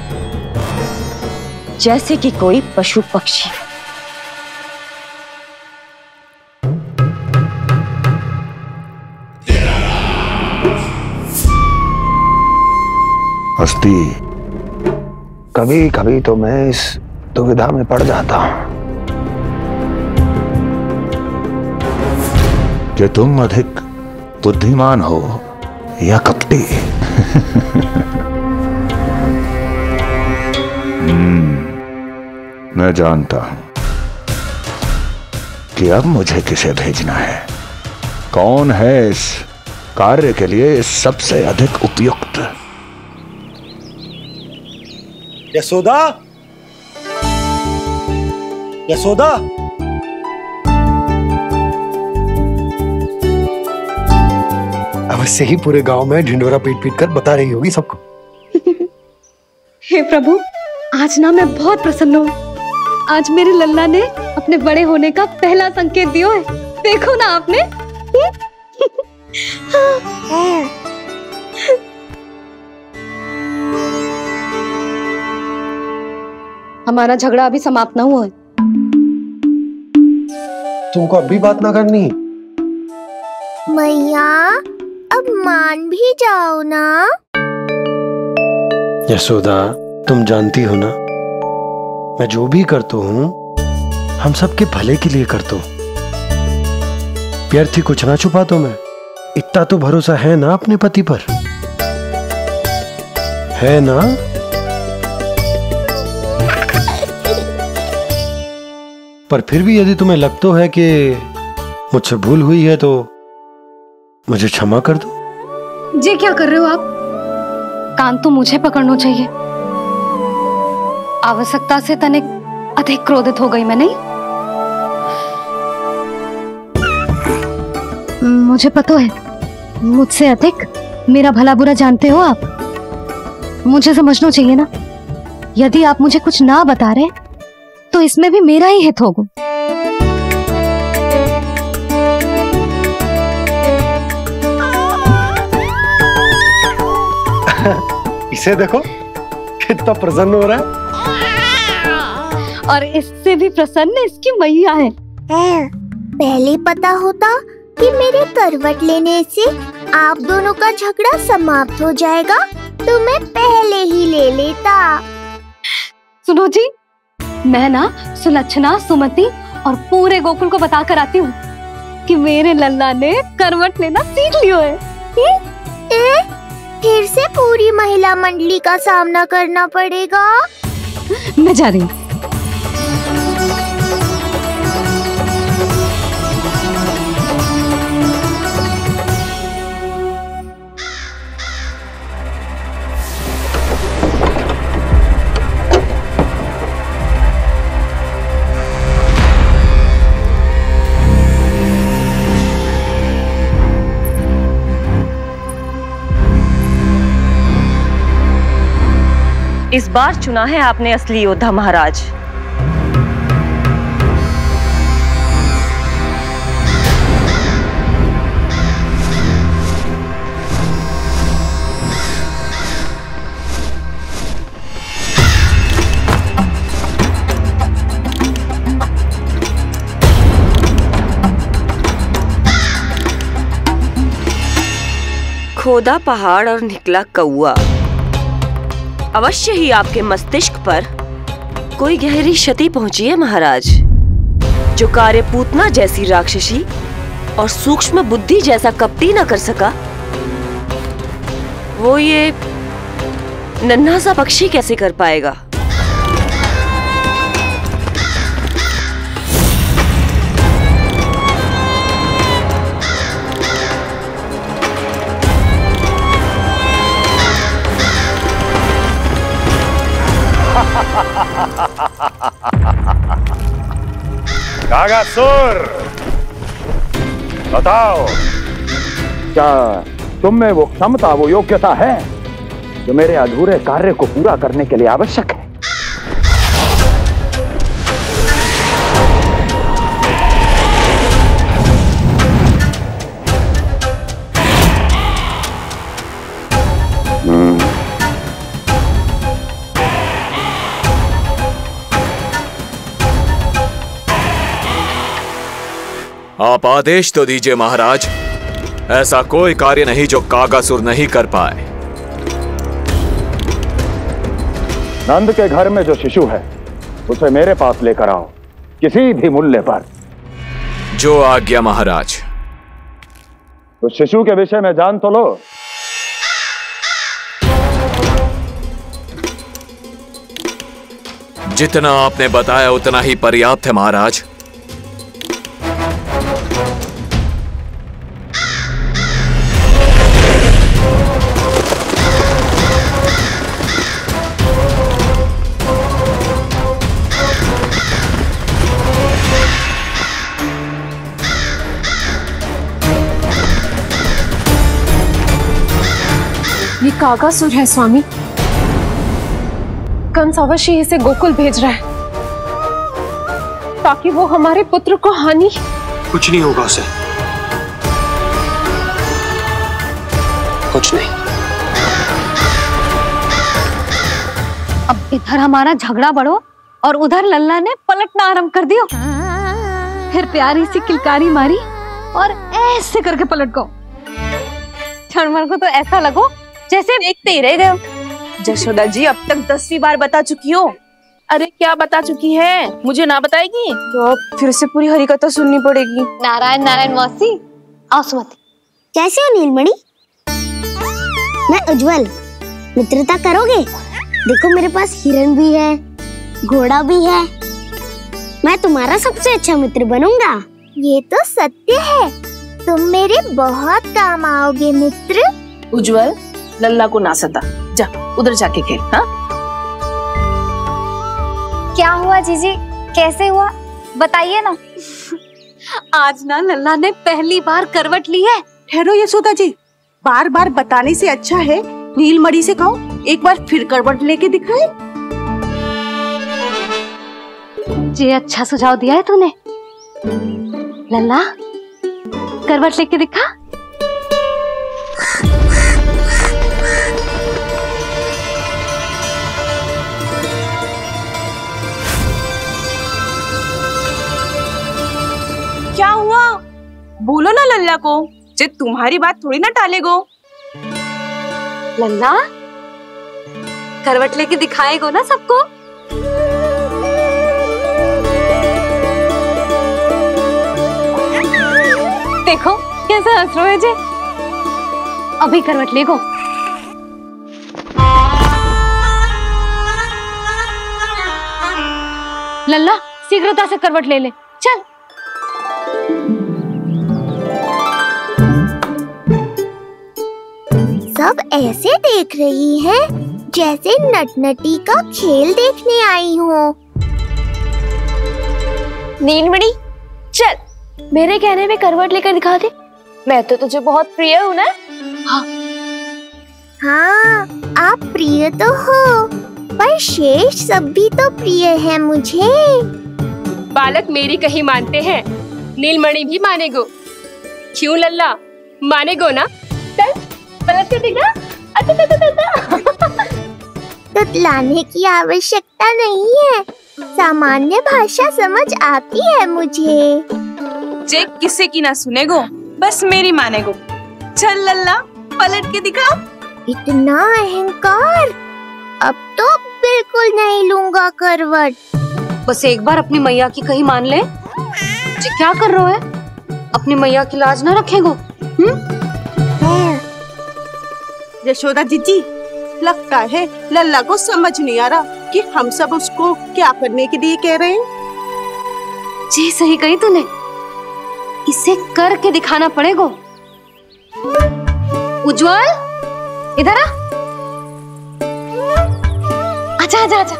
जैसे कि कोई पशु पक्षी। हस्ती, कभी कभी तो मैं इस दुविधा में पड़ जाता हूं कि तुम अधिक बुद्धिमान हो या कपटी। हम्म, मैं जानता हूं कि अब मुझे किसे भेजना है, कौन है इस कार्य के लिए सबसे अधिक उपयुक्त। यशोदा, यशोदा, अवश्य ही पूरे गांव में ढिंडोरा पीट पीट कर बता रही होगी सबको। हे प्रभु, आज ना मैं बहुत प्रसन्न हूँ। आज मेरे लल्ला ने अपने बड़े होने का पहला संकेत दिया है। देखो ना आपने। हमारा झगड़ा अभी समाप्त ना हुआ है। तुमको अब भी बात ना करनी? मैया, अब मान भी जाओ ना। यशोदा, तुम जानती हो ना, मैं जो भी करता हूँ हम सबके भले के लिए करता हूँ। व्यर्थ ही कुछ ना छुपा तो मैं। इतना तो भरोसा है ना अपने पति पर, है ना? पर फिर भी यदि तुम्हें लगता है कि मुझसे भूल हुई है तो मुझे क्षमा कर दो। जी क्या कर रहे हो आप? कान तो मुझे पकड़ना चाहिए। आवश्यकता से तनिक अधिक क्रोधित हो गई मैं, नहीं? मुझे पता है, मुझसे अधिक मेरा भला बुरा जानते हो आप। मुझे समझना चाहिए ना, यदि आप मुझे कुछ ना बता रहे तो इसमें भी मेरा ही हित होगा। इसे देखो कितना प्रसन्न हो रहा है। और इससे भी प्रसन्न इसकी मैया है। पहले पता होता कि मेरे करवट लेने से आप दोनों का झगड़ा समाप्त हो जाएगा तो मैं पहले ही ले लेता। सुनो जी, मैं ना सुलक्षणा, सुमति और पूरे गोकुल को बता कर आती हूँ कि मेरे लल्ला ने करवट लेना सीख लियो है। ए, फिर से पूरी महिला मंडली का सामना करना पड़ेगा। मैं जा रही हूँ। इस बार चुना है आपने असली योद्धा महाराज। खोदा पहाड़ और निकला कौआ। अवश्य ही आपके मस्तिष्क पर कोई गहरी क्षति पहुंची है महाराज, जो कार्य पूतना जैसी राक्षसी और सूक्ष्म बुद्धि जैसा कपटी न कर सका, वो ये नन्हा सा पक्षी कैसे कर पाएगा? कागासुर, बताओ, क्या तुम में वो क्षमता, वो योग्यता है जो मेरे अधूरे कार्य को पूरा करने के लिए आवश्यक है? आप आदेश तो दीजिए महाराज। ऐसा कोई कार्य नहीं जो कागासुर नहीं कर पाए। नंद के घर में जो शिशु है उसे मेरे पास लेकर आओ, किसी भी मूल्य पर। जो आज्ञा महाराज। उस शिशु के विषय में जान तो लो। जितना आपने बताया उतना ही पर्याप्त है महाराज। ये कागासुर है स्वामी। कंस अवश्य इसे गोकुल भेज रहा है ताकि वो हमारे पुत्र को हानि। कुछ नहीं होगा उसे, कुछ नहीं। अब इधर हमारा झगड़ा बढ़ो और उधर लल्ला ने पलटना आरंभ कर दियो। फिर प्यारी सी किलकारी मारी और ऐसे करके पलट गो। क्षणभर को तो ऐसा लगो जैसे देखते ही रह गए। जशोदा जी अब तक दसवीं बार बता चुकी हो। अरे क्या बता चुकी है, मुझे ना बताएगी तो अब फिर से पूरी हरी कथा सुननी पड़ेगी। नारायण नारायण मौसी। आओ सुमति। कैसे हो नीलमणि? मैं उज्जवल, मित्रता करोगे? देखो मेरे पास हिरन भी है, घोड़ा भी है। मैं तुम्हारा सबसे अच्छा मित्र बनूंगा। ये तो सत्य है, तुम मेरे बहुत काम आओगे मित्र। उज्जवल, लल्ला को ना सता, जा उधर जाके खेल। हाँ क्या हुआ जीजी, कैसे हुआ बताइए ना। आज ना लल्ला ने पहली बार करवट ली है। ठहरो यशोदा जी, बार बार बताने से अच्छा है नीलमणि से कहो एक बार फिर करवट लेके दिखाए। ये अच्छा सुझाव दिया है तूने। लल्ला करवट लेके दिखा। क्या हुआ? बोलो ना लल्ला को, जे तुम्हारी बात थोड़ी ना टालेगो। लल्ला करवट लेके दिखाएगो ना सबको। देखो कैसा हंस रहे जे। अभी करवट लेगो। लल्ला शीघ्रता से करवट ले ले, चल। सब ऐसे देख रही है जैसे नटनटी का खेल देखने आई हो। नीलमणि चल, मेरे कहने में करवट लेकर दिखा दे। मैं तो तुझे बहुत प्रिय हूँ ना। हाँ, हाँ आप प्रिय तो हो, पर शेष सब भी तो प्रिय है मुझे। बालक मेरी कहीं मानते हैं, नीलमणि भी मानेगो। क्यों लल्ला, मानेगो ना? चल पलट के दिखा। तुतलाने की आवश्यकता नहीं है, सामान्य भाषा समझ आती है मुझे। जे किसी की ना सुनेगो, बस मेरी मानेगो। चल लल्ला पलट के दिखा। इतना अहंकार, अब तो बिल्कुल नहीं लूंगा करवट। बस एक बार अपनी मैया की कहीं मान ले। जी क्या कर रहे हो? अपनी मैया की लाज ना रखेगो। यशोदा जीजी, लगता है लल्ला को समझ नहीं आ रहा कि हम सब उसको क्या करने के लिए कह रहे हैं। जी सही कही तूने, इसे करके दिखाना पड़ेगा। उज्जवल इधर आ। आजा आजा आजा।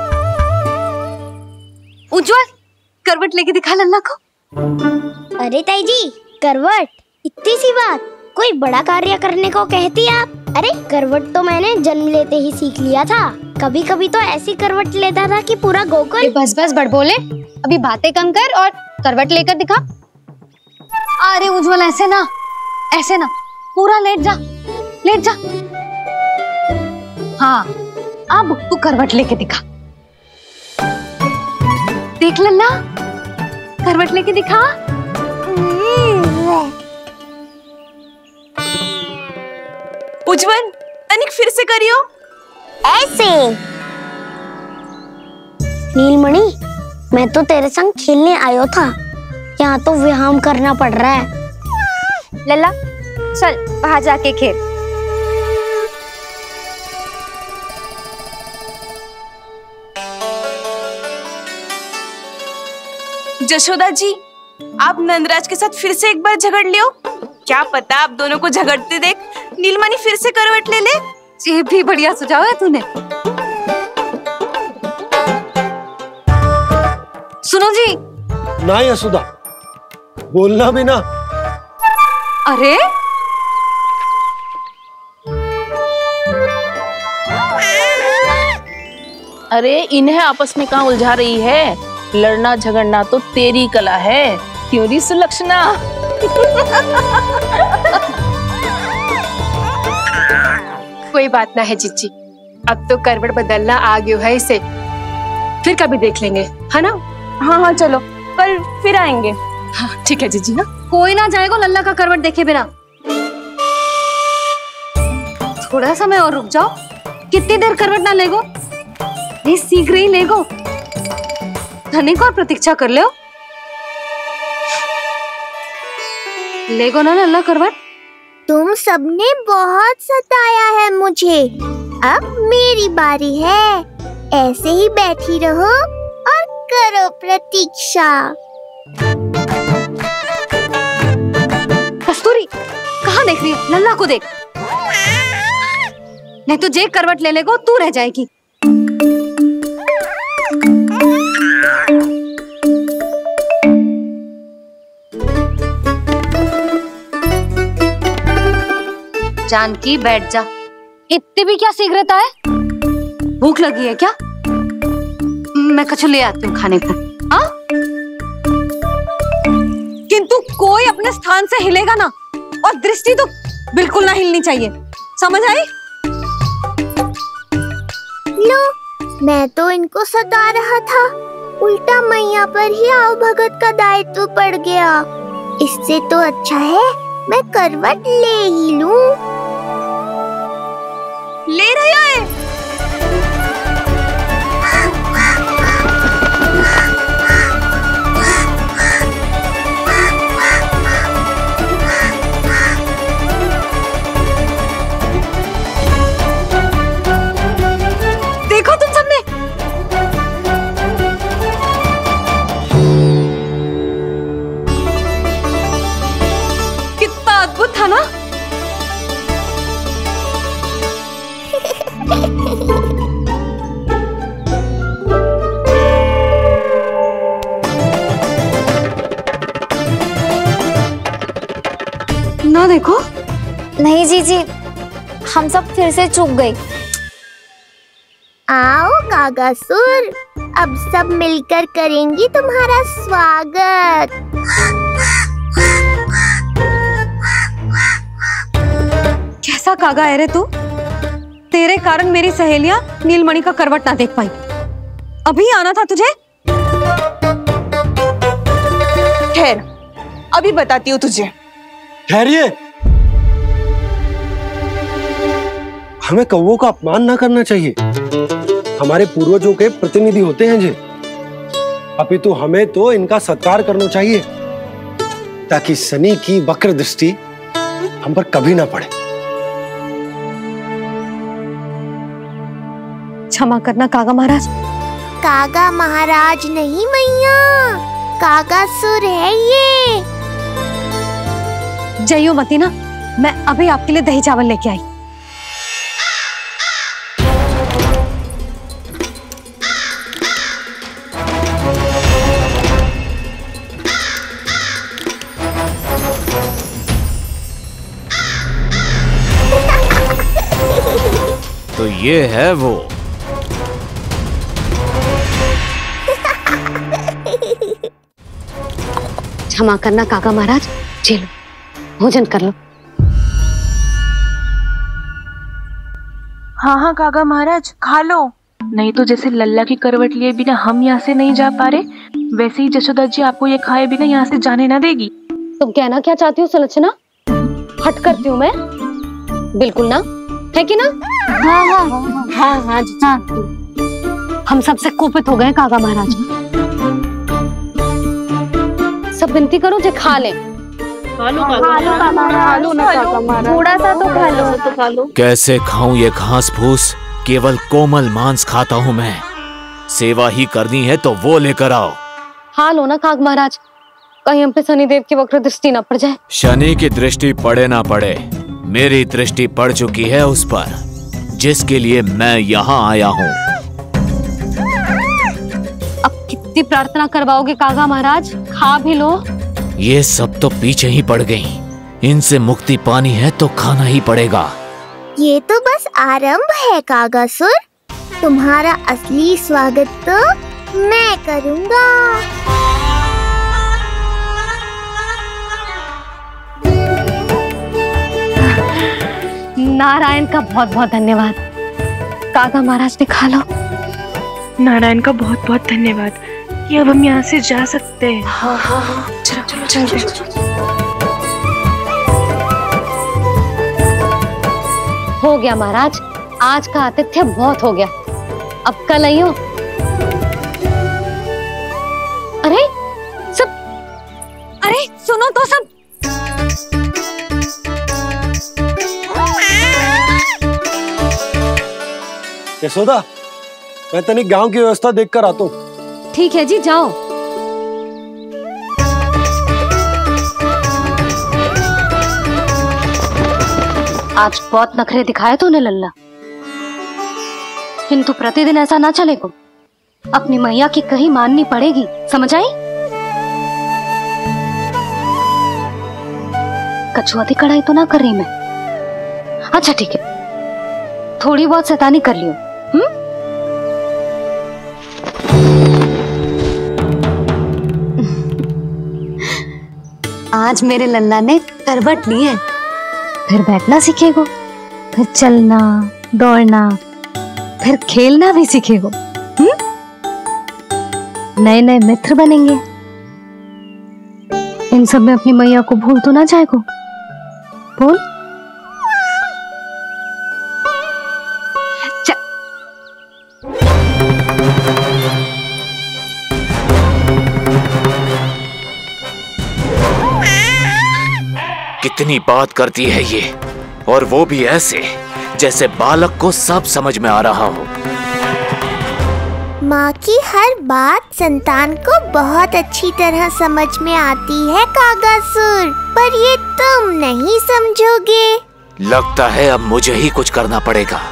उज्जवल करवट लेके दिखा लल्ला को। अरे ताई जी, करवट? इतनी सी बात, कोई बड़ा कार्य करने को कहती आप? अरे करवट तो मैंने जन्म लेते ही सीख लिया था। कभी कभी तो ऐसी करवट लेता था कि पूरा गोकुल। बस बस बड़ बोले, अभी बातें कम कर और करवट लेकर दिखा। अरे उज्जवल ऐसे ना, ऐसे ना, पूरा लेट जा, लेट जा। हाँ अब तू करवट लेके दिखा। देख लल्ला, करवट लेके दिखा। उज्जवल तनिक फिर से करियो। ऐसे। नीलमणि, मैं तो तेरे संग खेलने आयो था, यहाँ तो व्यायाम करना पड़ रहा है। लल्ला चल बाहर जाके खेल। जशोदा जी, आप नंदराज के साथ फिर से एक बार झगड़ लियो। क्या पता आप दोनों को झगड़ते देख नीलमणि फिर से करवट ले ले। ये भी बढ़िया सुझाव है तूने। सुनो जी। ना यशोदा, बोलना भी ना। अरे अरे इन्हें आपस में कहाँ उलझा रही है? लड़ना झगड़ना तो तेरी कला है, क्यों री सुलक्षणा? कोई बात ना है जीजी, अब तो करवट बदलना आ गयो है इसे, फिर कभी देख लेंगे, है ना? हाँ हाँ चलो, कल फिर आएंगे। हाँ ठीक है जीजी। ना कोई ना जाएगा लल्ला का करवट देखे बिना। थोड़ा समय और रुक जाओ। कितनी देर करवट ना लेगो? नहीं सीख रही लेगो। धनिक और प्रतीक्षा कर ले। लेगो ना लल्ला करवट। तुम सबने बहुत सताया है मुझे, अब मेरी बारी है। ऐसे ही बैठी रहो और करो प्रतीक्षा। कस्तूरी कहाँ देख रही है? लल्ला को देख, नहीं तो जे करवट ले लेगो तू रह जाएगी। जानकी बैठ जा। इतनी भी क्या शीघ्रता है? भूख लगी है क्या? मैं कछु ले आती हूँ खाने को। हाँ? किंतु कोई अपने स्थान से हिलेगा ना, और दृष्टि तो बिल्कुल ना हिलनी चाहिए, समझ आई? लो, मैं तो इनको सता रहा था, उल्टा मैया पर ही आओ भगत का दायित्व पड़ गया। इससे तो अच्छा है मैं करवट ले ही लूं। ले रही है? देखो तुम सबने, कितना अद्भुत था ना? ना देखो। नहीं जीजी, हम सब फिर से चूक गए। आओ कागासुर, अब सब मिलकर करेंगी तुम्हारा स्वागत। कैसा कागा है रे तू? तेरे कारण मेरी सहेलियां नीलमणि का करवट ना देख पाई। अभी आना था तुझे। ठहर, अभी बताती हूँ तुझे। ठहरिए, हमें कौवों का अपमान ना करना चाहिए। हमारे पूर्वजों के प्रतिनिधि होते हैं जे, अपितु हमें तो इनका सत्कार करना चाहिए, ताकि शनि की वक्र दृष्टि हम पर कभी ना पड़े। क्षमा करना कागा महाराज। कागा महाराज नहीं मैया, कागासुर है ये। जइयो मती ना, मैं अभी आपके लिए दही चावल लेके आई। तो ये है वो। क्षमा करना काका महाराज, चलो भोजन कर लो। हाँ हाँ काका महाराज, खा लो। नहीं तो जैसे लल्ला की करवट लिए बिना हम यहाँ से नहीं जा पा रहे, वैसे ही जशोदा जी आपको ये खाए बिना यहाँ से जाने ना देगी। तुम कहना क्या चाहती हो सुलक्षणा? हट करती हूँ मैं? बिल्कुल ना, है कि ना? हाँ हाँ हाँ हाँ हाँ जी हाँ। हम सबसे कोपित हो गए काका महाराज। सब विनती करो जो खा ले। खा लो काका महाराज, थोड़ा सा तो खा लो, तो खा लो। कैसे खाऊं ये घास फूस? केवल कोमल मांस खाता हूँ मैं। सेवा ही करनी है तो वो लेकर आओ। खा लो ना काका महाराज, कहीं हम पे शनिदेव की वक्र दृष्टि न पड़ जाए। शनि की दृष्टि पड़े ना पड़े, मेरी दृष्टि पड़ चुकी है उस पर, जिसके लिए मैं यहाँ आया हूँ। अब कितनी प्रार्थना करवाओगे काका महाराज? खा भी लो। ये सब तो पीछे ही पड़ गई, इनसे मुक्ति पानी है तो खाना ही पड़ेगा। ये तो बस आरंभ है कागासुर, तुम्हारा असली स्वागत तो मैं करूँगा। नारायण का बहुत बहुत धन्यवाद। काका महाराज ने खा लो। नारायण का बहुत बहुत धन्यवाद कि अब हम यहाँ से जा सकते हैं। हाँ हाँ हाँ चलो चलो चलो, चलो। हो गया महाराज, आज का आतिथ्य बहुत हो गया, अब कल आइयो। अरे सब, अरे सुनो तो सब। यशोदा, मैं तनिक गांव की व्यवस्था देख कर आता हूँ। ठीक है जी, जाओ। आज बहुत नखरे दिखाए तूने लल्ला, किंतु प्रतिदिन ऐसा ना चलेगा। अपनी मैया की कही माननी पड़ेगी, समझ आई? कछुआती कढ़ाई तो ना कर रही मैं। अच्छा ठीक है, थोड़ी बहुत शैतानी कर लियो। हम्म? आज मेरे लल्ला ने करवट ली है, फिर बैठना सीखेगो, फिर चलना दौड़ना, फिर खेलना भी सीखेगो। हम्म? नए नए मित्र बनेंगे। इन सब में अपनी मैया को भूल तो ना जाएगो। बोल। कितनी बात करती है ये, और वो भी ऐसे जैसे बालक को सब समझ में आ रहा हो। माँ की हर बात संतान को बहुत अच्छी तरह समझ में आती है कागासुर, पर ये तुम नहीं समझोगे। लगता है अब मुझे ही कुछ करना पड़ेगा।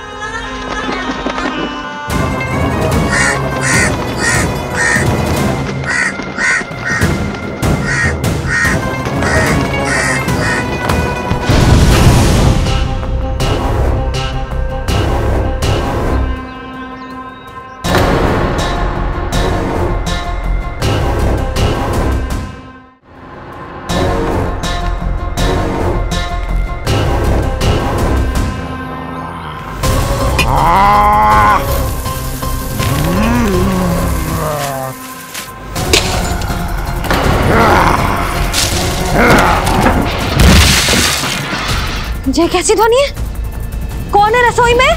ये कैसी ध्वनि है? कौन है रसोई में?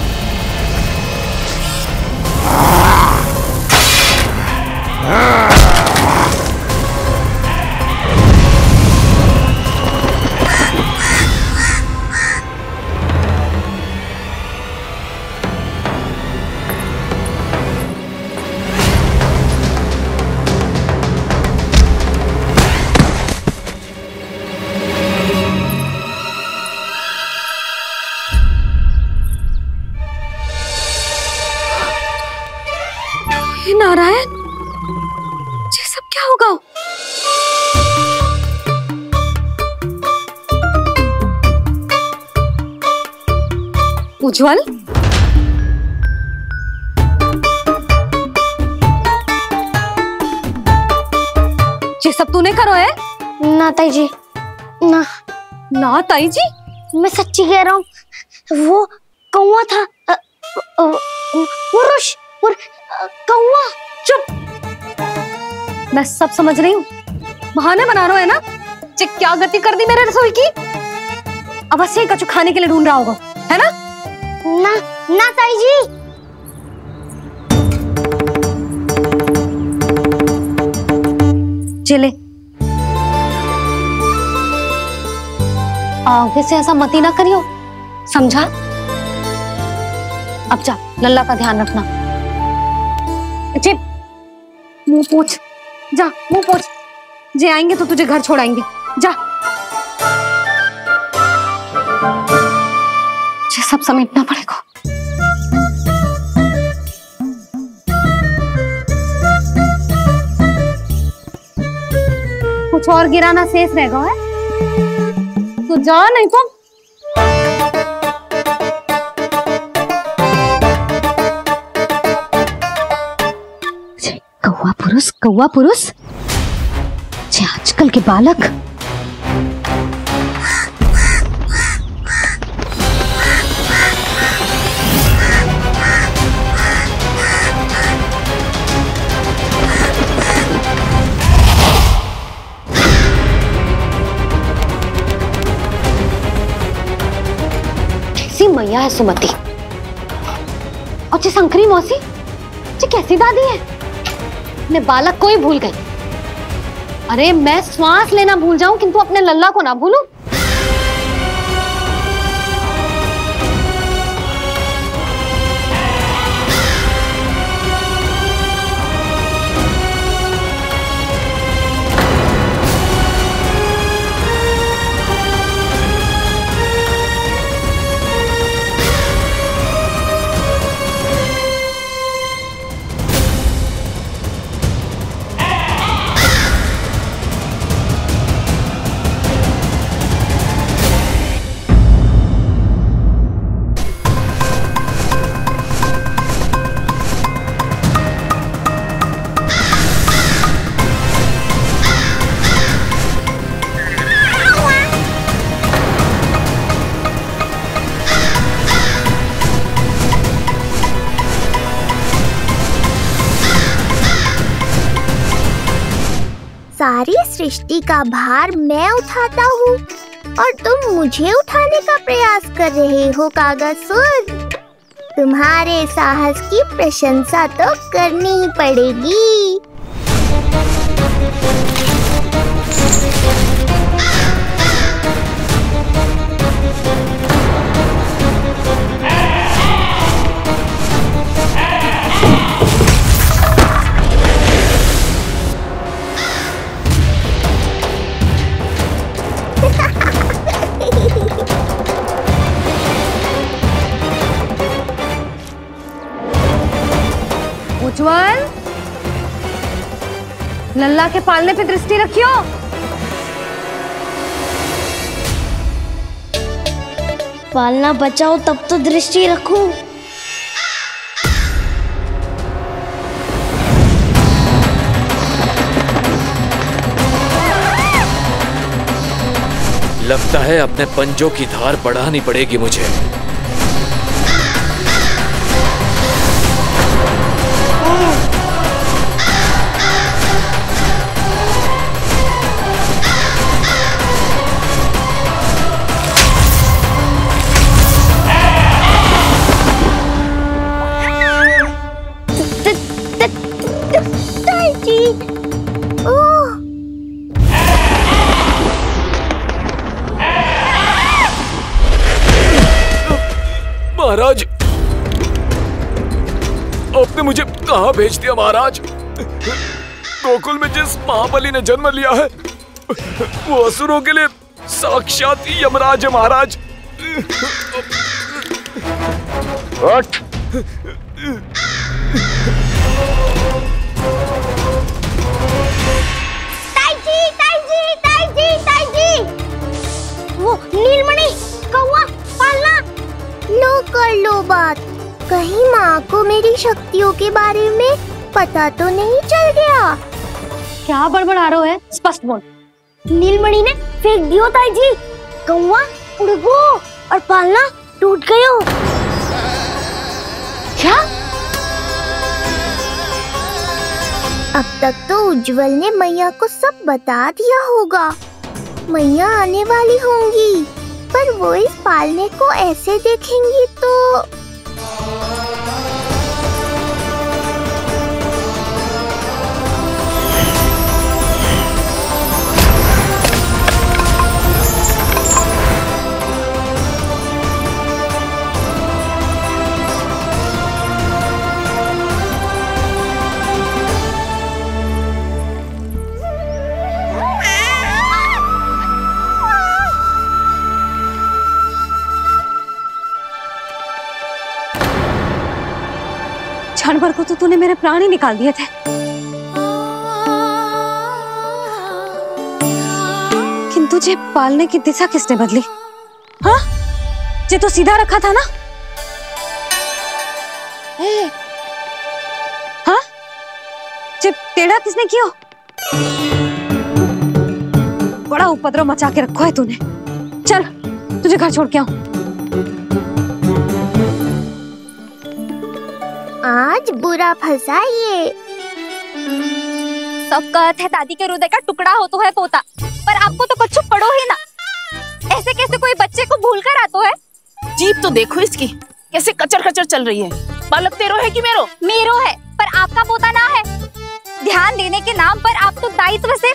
नारायण, ये सब क्या होगा? उज्जवल, ये सब तूने करो है? ना ताई जी, ना ना ताई जी, मैं सच्ची कह रहा हूँ। वो कौवा था, अ, अ, वो रुश, वो कौवा। चुप, मैं सब समझ रही हूँ, बहाने बना रहा है ना। चे क्या गति कर दी मेरे रसोई की। अब बस यही कछु खाने के लिए ढूंढ रहा होगा, है ना? ना ना ताई जी। चले, आगे से ऐसा मती ना करियो, समझा? अब जा, लल्ला का ध्यान रखना। चिप, मुंह पोछ, जा मुंह पोछ। जे आएंगे तो तुझे घर छोड़ाएंगे, जा। ये सब समेटना पड़ेगा। कुछ और गिराना शेष रहेगा है? तो जा, नहीं तो कौवा पुरुष, जे आजकल के बालक मैया है सुमति और जे शंकरी मौसी जे कैसी दादी है। मैं बालक को ही भूल गई। अरे मैं श्वास लेना भूल जाऊं किंतु अपने लल्ला को ना भूलूं। सारी सृष्टि का भार मैं उठाता हूँ और तुम मुझे उठाने का प्रयास कर रहे हो कागासुर। तुम्हारे साहस की प्रशंसा तो करनी ही पड़ेगी। उज्जवल, लल्ला के पालने पे दृष्टि रखियो। पालना बचाओ तब तो दृष्टि रखूं। लगता है अपने पंजों की धार बढ़ानी पड़ेगी मुझे। महाराज, आपने मुझे कहाँ भेज दिया महाराज? गोकुल में जिस महाबली ने जन्म लिया है वो असुरों के लिए साक्षात यमराज है महाराज। उठ। ताई जी, ताई जी, ताई जी, ताई जी। वो नीलमणि, कौवा, पालना। लो कर लो बात। कहीं माँ को मेरी शक्तियों के बारे में पता तो नहीं चल गया। क्या बड़बड़ा रहे हो है? स्पष्ट बोल। नीलमणि ने फेंक दियो ताई जी। कौवा उड़ गयो और पालना टूट गयो। क्या? अब तक तो उज्जवल ने मैया को सब बता दिया होगा। मैया आने वाली होंगी, पर वो इस पालने को ऐसे देखेंगी तो जानवर को तो तूने मेरे प्राण ही निकाल दिए थे, किंतु जे पालने की दिशा किसने बदली? हाँ, जे तो सीधा रखा था ना? हाँ, चिप टेढ़ा किसने किया? बड़ा उपद्रव मचा के रखा है तूने। चल तुझे घर छोड़ के आऊं। आज बुरा फंसा ये। सब कहत है दादी के हृदय का टुकड़ा हो तो है पोता, पर आपको तो कुछ पड़ो ही ना। ऐसे कैसे कोई बच्चे को भूल कर आतो है? जीप तो देखो इसकी, कैसे कचर कचर चल रही है। बालक तेरो है कि मेरो? मेरो है, पर आपका पोता ना है। ध्यान देने के नाम पर आप तो दायित्व से।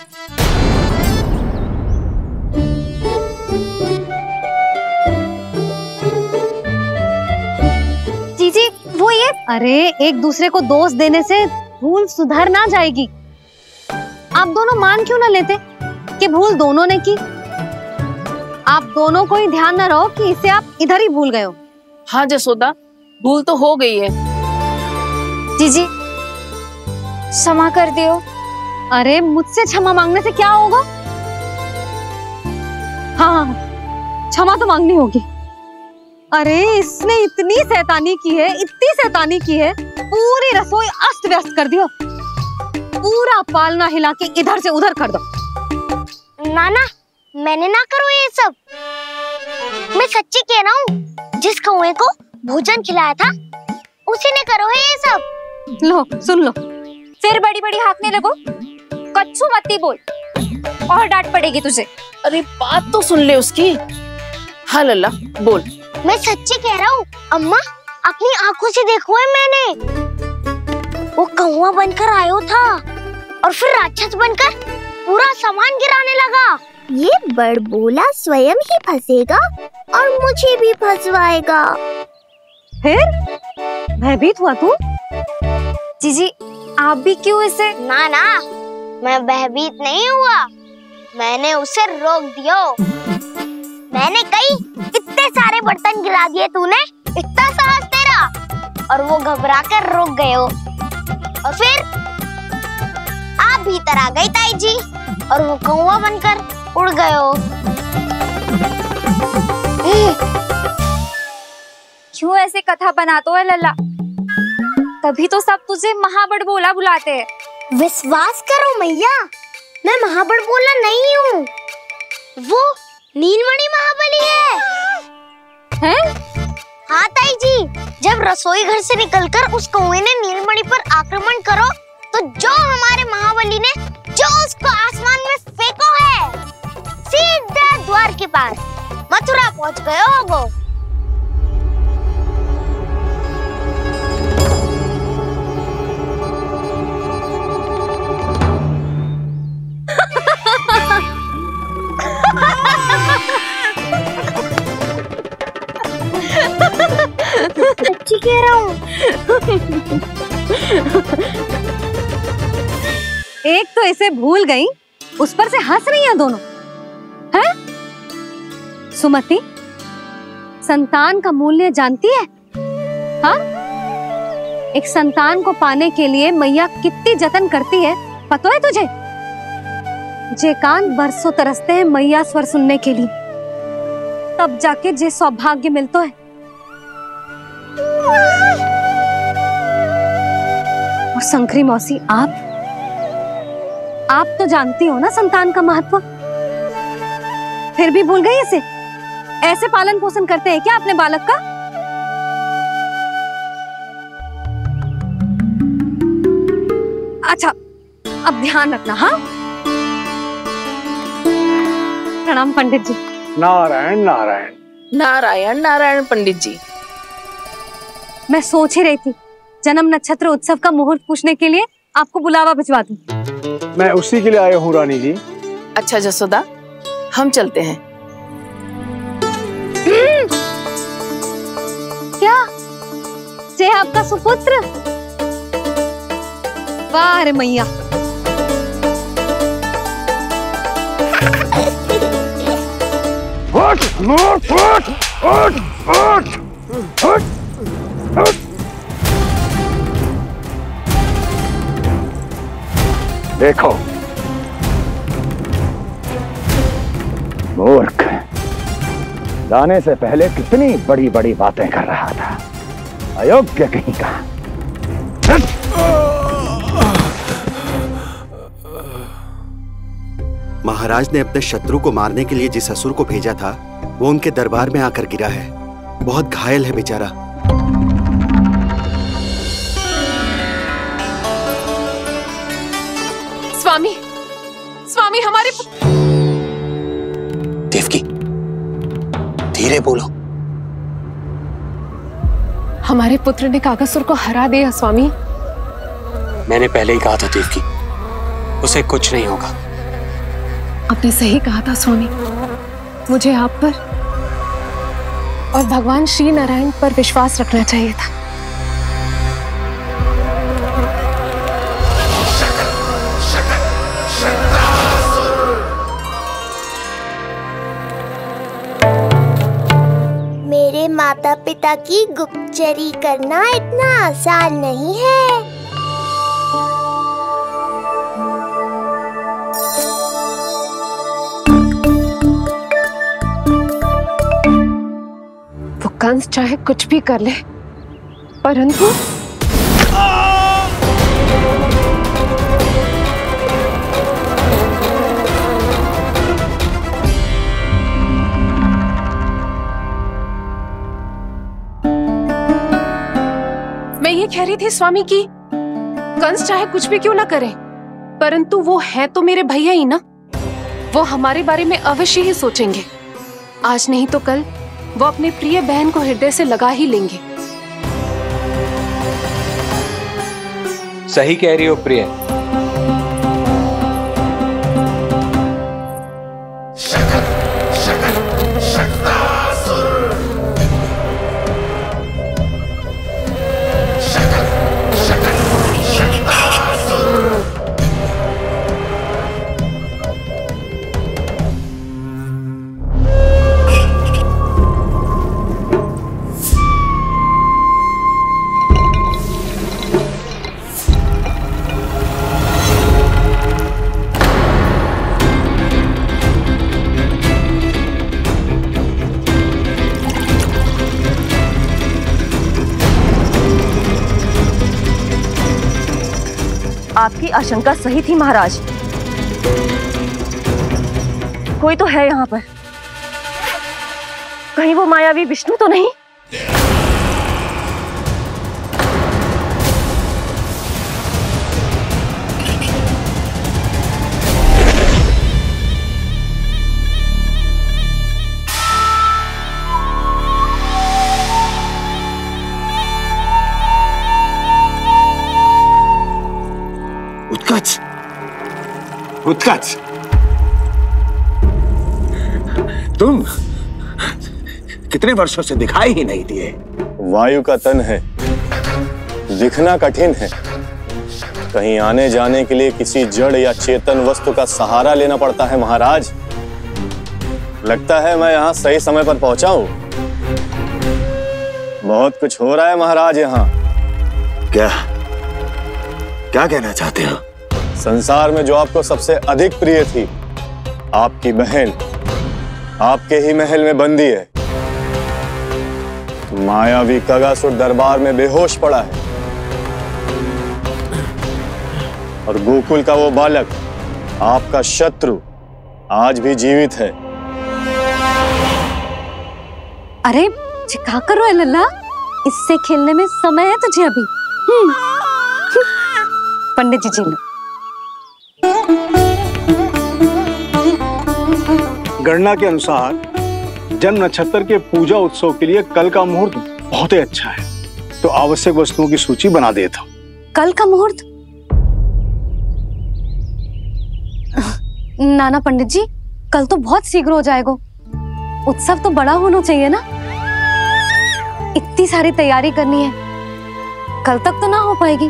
जीजी वो ये। अरे एक दूसरे को दोष देने से भूल सुधर ना जाएगी। आप दोनों मान क्यों ना लेते कि भूल दोनों ने की? आप दोनों को ही ध्यान न रहो कि इसे आप इधर ही भूल गए हो। हाँ जसोदा, भूल तो हो गई है। जीजी क्षमा कर दियो। अरे मुझसे क्षमा मांगने से क्या होगा? हाँ क्षमा तो मांगनी होगी। अरे इसने इतनी शैतानी की है, इतनी शैतानी की है, पूरी रसोई अस्त व्यस्त कर दिया। पूरा पालना हिला के इधर से उधर कर दो। नाना मैंने ना करो ये सब, मैं सच्ची कह रहा हूँ। जिस कौवे को भोजन खिलाया था उसी ने करो है ये सब। लो सुन लो, फिर बड़ी बड़ी हाकने लगो। कच्चू मत बोल और डांट पड़ेगी तुझे। अरे बात तो सुन ले उसकी। हाँ लल्ला बोल। मैं सच्ची कह रहा हूँ अम्मा, अपनी आंखों से देखो है मैंने। वो कौवा बनकर आयो था और फिर राक्षस बनकर पूरा सामान गिराने लगा। ये बड़बोला स्वयं ही फंसेगा और मुझे भी फंसवाएगा। फिर भयभीत हुआ तू? जीजी आप भी क्यों इसे? ना ना मैं भयभीत नहीं हुआ, मैंने उसे रोक दिया। मैंने कही इतने सारे बर्तन गिरा दिए तूने, इतना साहस तेरा, और वो घबरा कर रुक गए हो। और फिर आप भीतर आ गई ताई जी और वो कौवा बनकर उड़ गए हो। क्यों ऐसे कथा बनाते हो लल्ला? तभी तो सब तुझे महाबड़बोला बुलाते हैं। विश्वास करो मैया, मैं महाबड़बोला नहीं हूँ, वो नीलमणि महाबली है। हैं? हाँ ताई जी, जब रसोई घर से निकलकर उस कौवे ने नीलमणि पर आक्रमण करो तो जो हमारे महाबली ने जो उसको आसमान में फेंको है, सीधे द्वार के पास मथुरा पहुंच गए होगो। सच्ची कह रहा हूँ। एक तो इसे भूल गई, उस पर से हंस रही हैं दोनों। हैं? सुमति, संतान का मूल्य जानती है? हाँ? एक संतान को पाने के लिए मैया कितनी जतन करती है, पता है तुझे? जे कान बरसों तरसते हैं मैया स्वर सुनने के लिए, तब जाके जे सौभाग्य मिलता है। और शंकरी मौसी, आप आप तो जानती हो ना संतान का महत्व, फिर भी भूल गई इसे? ऐसे पालन पोषण करते हैं क्या अपने बालक का? अच्छा अब ध्यान रखना। हाँ, प्रणाम पंडित जी। नारायण नारायण नारायण नारायण पंडित जी। मैं सोच ही रही थी जन्म नक्षत्र उत्सव का मुहूर्त पूछने के लिए आपको बुलावा भिजवा दूं। मैं उसी के लिए आया हूँ रानी जी। अच्छा जसोदा, हम चलते हैं। क्या जे आपका सुपुत्र? वाह रे मैया। उठ, उठ, उठ, उठ, उठ, उठ, उठ। देखो मूर्ख, लाने से पहले कितनी बड़ी बड़ी बातें कर रहा था, अयोग्य कहीं का। महाराज ने अपने शत्रु को मारने के लिए जिस असुर को भेजा था वो उनके दरबार में आकर गिरा है। बहुत घायल है बेचारा। स्वामी, स्वामी हमारे देवकी, धीरे बोलो। हमारे पुत्र ने काकासुर को हरा दिया स्वामी। मैंने पहले ही कहा था देवकी, उसे कुछ नहीं होगा। आपने सही कहा था स्वामी। मुझे आप पर और भगवान श्री नारायण पर विश्वास रखना चाहिए था। मेरे माता पिता की गुप्तचरी करना इतना आसान नहीं है। वो कंस चाहे कुछ भी कर ले, परंतु मैं ये कह रही थी स्वामी कि कंस चाहे कुछ भी क्यों ना करे, परंतु वो है तो मेरे भैया ही ना। वो हमारे बारे में अवश्य ही सोचेंगे। आज नहीं तो कल वो अपने प्रिय बहन को हृदय से लगा ही लेंगे। सही कह रही हो प्रिय। आपकी आशंका सही थी महाराज। कोई तो है यहाँ पर। कहीं वो मायावी विष्णु तो नहीं? उत्कच, उत्कच, तुम कितने वर्षों से दिखाई ही नहीं दिए। वायु का तन है, दिखना कठिन है। कहीं आने जाने के लिए किसी जड़ या चेतन वस्तु का सहारा लेना पड़ता है महाराज। लगता है मैं यहाँ सही समय पर पहुंचा हूँ। बहुत कुछ हो रहा है महाराज यहाँ। क्या क्या कहना चाहते हो? संसार में जो आपको सबसे अधिक प्रिय थी, आपकी बहन आपके ही महल में बंदी है। मायावी काकासुर दरबार में बेहोश पड़ा है और गोकुल का वो बालक, आपका शत्रु, आज भी जीवित है। अरे क्या कर रहे हो लल्ला? इससे खेलने में समय है तुझे अभी। पंडित जी जी लो। गणना के अनुसार जन्म नक्षत्र के पूजा उत्सव के लिए कल का मुहूर्त बहुत ही अच्छा है, तो आवश्यक वस्तुओं की सूची बना देता हूँ। कल का मुहूर्त? नाना पंडित जी, कल तो बहुत शीघ्र हो जाएगा। उत्सव तो बड़ा होना चाहिए ना। इतनी सारी तैयारी करनी है, कल तक तो ना हो पाएगी।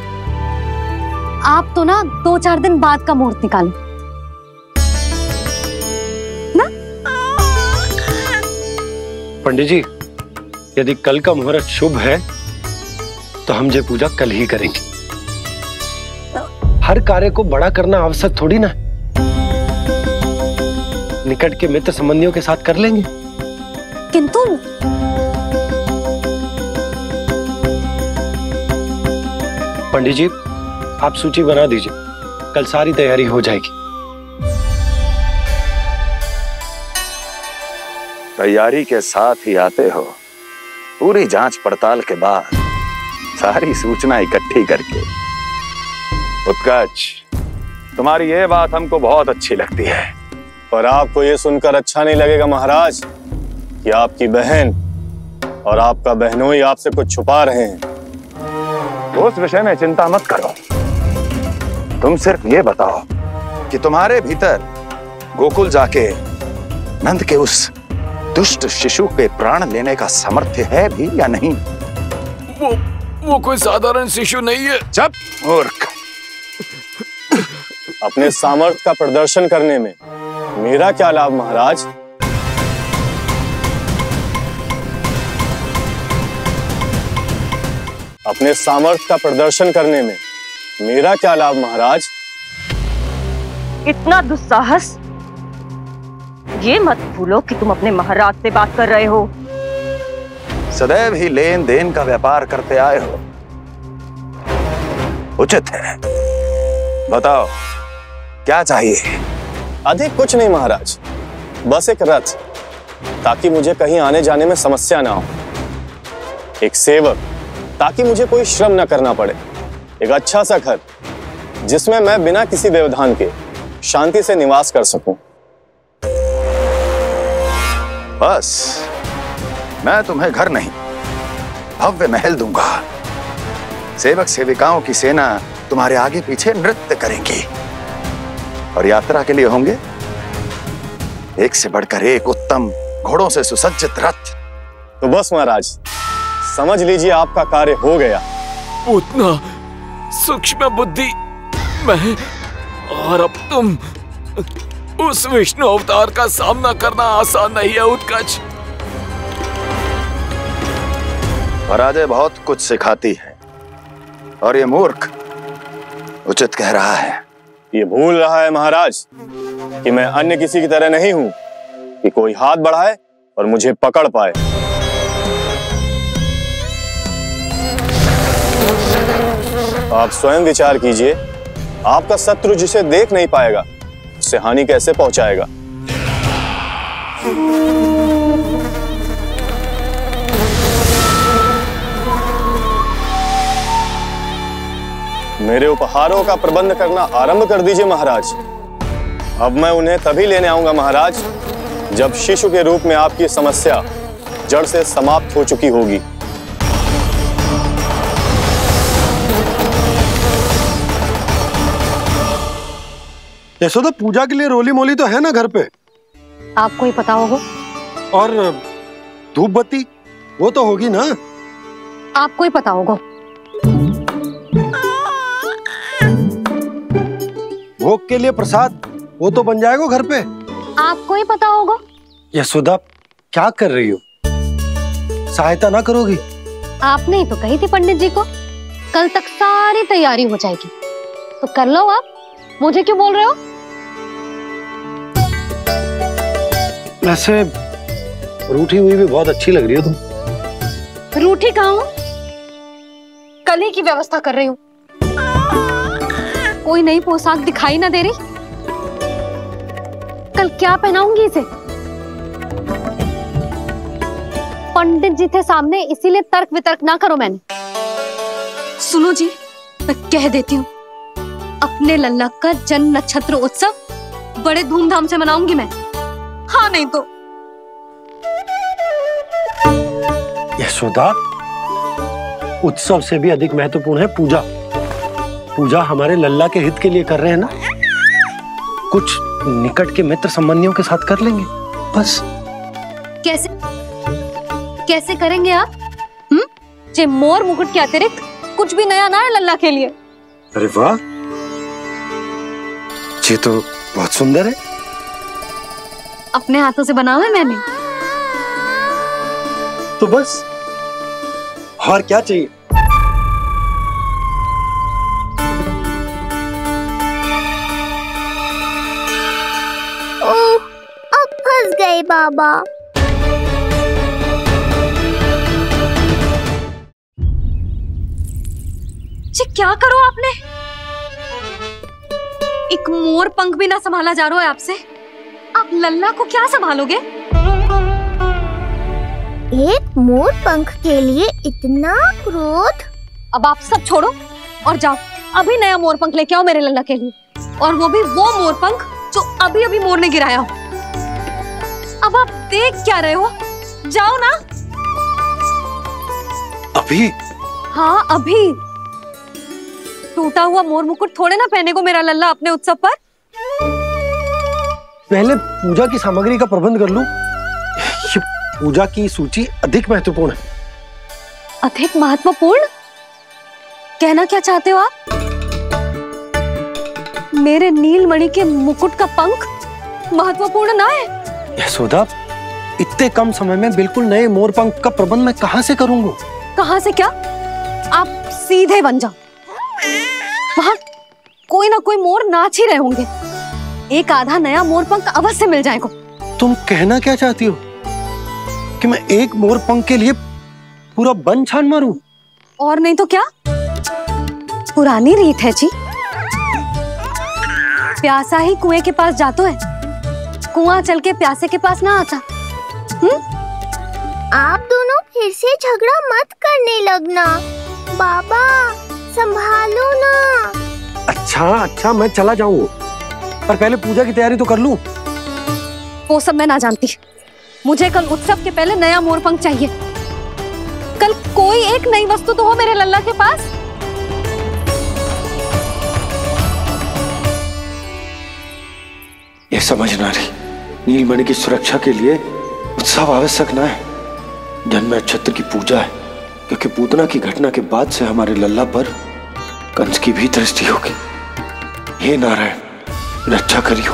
आप तो ना दो चार दिन बाद का मुहूर्त निकालो ना। पंडित जी, यदि कल का मुहूर्त शुभ है तो हम ये पूजा कल ही करेंगे। हर कार्य को बड़ा करना आवश्यक थोड़ी ना। निकट के मित्र संबंधियों के साथ कर लेंगे। किंतु पंडित जी, आप सूची बना दीजिए, कल सारी तैयारी हो जाएगी। तैयारी के साथ ही आते हो, पूरी जांच पड़ताल के बाद सारी सूचना इकट्ठी करके। उत्कर्ष, तुम्हारी ये बात हमको बहुत अच्छी लगती है। पर आपको ये सुनकर अच्छा नहीं लगेगा महाराज कि आपकी बहन और आपका बहनोई आपसे कुछ छुपा रहे हैं। उस विषय में चिंता मत करो, तुम सिर्फ ये बताओ कि तुम्हारे भीतर गोकुल जाके नंद के उस दुष्ट शिशु के प्राण लेने का सामर्थ्य है भी या नहीं? वो वो कोई साधारण शिशु नहीं है। चुप मूर्ख। अपने सामर्थ्य का प्रदर्शन करने में मेरा क्या लाभ महाराज? अपने सामर्थ्य का प्रदर्शन करने में मेरा क्या लाभ महाराज? इतना दुस्साहस? ये मत भूलो कि तुम अपने महाराज से बात कर रहे हो। सदैव ही लेन देन का व्यापार करते आए हो, उचित है। बताओ क्या चाहिए? अधिक कुछ नहीं महाराज, बस एक रथ, ताकि मुझे कहीं आने जाने में समस्या ना हो। एक सेवक, ताकि मुझे कोई श्रम न करना पड़े। एक अच्छा सा घर, जिसमें मैं बिना किसी व्यवधान के शांति से निवास कर सकूं। बस, मैं तुम्हें घर नहीं, भव्य महल दूंगा। सेवक सेविकाओं की सेना तुम्हारे आगे पीछे नृत्य करेंगी और यात्रा के लिए होंगे एक से बढ़कर एक उत्तम घोड़ों से सुसज्जित रथ। तो बस महाराज, समझ लीजिए आपका कार्य हो गया। उतना सूक्ष्म बुद्धि मैं, और अब तुम, उस विष्णु अवतार का सामना करना आसान नहीं है उत्कर्ष। पराजय बहुत कुछ सिखाती है और ये मूर्ख उचित कह रहा है। ये भूल रहा है महाराज कि मैं अन्य किसी की तरह नहीं हूं कि कोई हाथ बढ़ाए और मुझे पकड़ पाए। आप स्वयं विचार कीजिए, आपका शत्रु जिसे देख नहीं पाएगा उससे हानि कैसे पहुंचाएगा? मेरे उपहारों का प्रबंध करना आरंभ कर दीजिए महाराज। अब मैं उन्हें तभी लेने आऊंगा महाराज, जब शिशु के रूप में आपकी समस्या जड़ से समाप्त हो चुकी होगी। यशोदा, पूजा के लिए रोली मोली तो है ना घर पे? आपको ही पता होगा। और धूप बत्ती वो तो होगी ना? आपको ही पता होगा। भोग के लिए प्रसाद वो तो बन जाएगा घर पे। आपको ही पता होगा। यशोदा, क्या कर रही हो? सहायता ना करोगी? आपने ही तो कही थी पंडित जी को, कल तक सारी तैयारी हो जाएगी, तो कर लो आप। मुझे क्यों बोल रहे हो? वैसे रूठी हुई भी बहुत अच्छी लग रही हो तुम। रूठी कहाँ हूँ? कल ही की व्यवस्था कर रही हूँ। कोई नई पोशाक दिखाई ना दे रही? कल क्या पहनाऊंगी इसे? पंडित जी थे सामने, इसीलिए तर्क वितर्क ना करो। मैंने सुनो जी, मैं कह देती हूँ, अपने लल्ला का जन्म नक्षत्र उत्सव बड़े धूमधाम से मनाऊंगी मैं। हाँ नहीं तो। यशोदा, उत्सव से भी अधिक महत्वपूर्ण है पूजा। पूजा हमारे लल्ला के हित के लिए कर रहे हैं ना, कुछ निकट के मित्र संबंधियों के साथ कर लेंगे बस। कैसे कैसे करेंगे आप? हम्म, जे मोर मुकुट के अतिरिक्त कुछ भी नया ना है लल्ला के लिए। अरे वाह, ये तो बहुत सुंदर है। अपने हाथों से बनाया है मैंने। तो बस, और क्या चाहिए? ओह, अब फंस गए बाबा। जी क्या करो आपने? एक मोर पंख भी ना संभाला जा रहा है आपसे। आप लल्ला को क्या संभालोगे? एक मोर पंख के लिए इतना क्रोध। अब आप सब छोड़ो और जाओ, अभी नया मोर पंख लेके आओ मेरे लल्ला के लिए, और वो भी वो मोर पंख जो अभी अभी मोर ने गिराया हो। अब आप देख क्या रहे हो, जाओ ना। अभी? हाँ अभी। टूटा हुआ मोर मुकुट थोड़े ना पहने को मेरा लल्ला अपने उत्सव पर। पहले पूजा की सामग्री का प्रबंध कर लूं। ये पूजा की सूची अधिक महत्वपूर्ण है। अधिक महत्वपूर्ण? कहना क्या चाहते हो आप? मेरे नीलमणि के मुकुट का पंख महत्वपूर्ण ना है? यशोदा, इतने कम समय में बिल्कुल नए मोर पंख का प्रबंध मैं कहां से करूंगा? कहां से क्या? आप सीधे बन जाओ। वहां कोई ना कोई मोर नाच ही रहे होंगे, एक आधा नया मोर पंख अवश्य मिल जाएगा। तुम कहना क्या चाहती हो कि मैं एक मोर पंख के लिए पूरा वन छान मारूं? और नहीं तो क्या, पुरानी रीत है जी। प्यासा ही कुएं के पास जातो है, कुआं चल के प्यासे के पास ना आता। हुँ? आप दोनों फिर से झगड़ा मत करने लगना। बाबा संभालो ना। अच्छा अच्छा, मैं चला जाऊंगा, पर पहले पूजा की तैयारी तो कर लूं। वो सब मैं ना जानती, मुझे कल उत्सव के पहले नया मोर पंख चाहिए। कल कोई एक नई वस्तु तो हो मेरे लल्ला के पास। ये समझ ना रही, नीलमणि की सुरक्षा के लिए उत्सव आवश्यक ना है, जन्म नक्षत्र की पूजा है, क्योंकि पूतना की घटना के बाद से हमारे लल्ला पर कंस की भी दृष्टि होगी। हे नारायण, रक्षा करियो।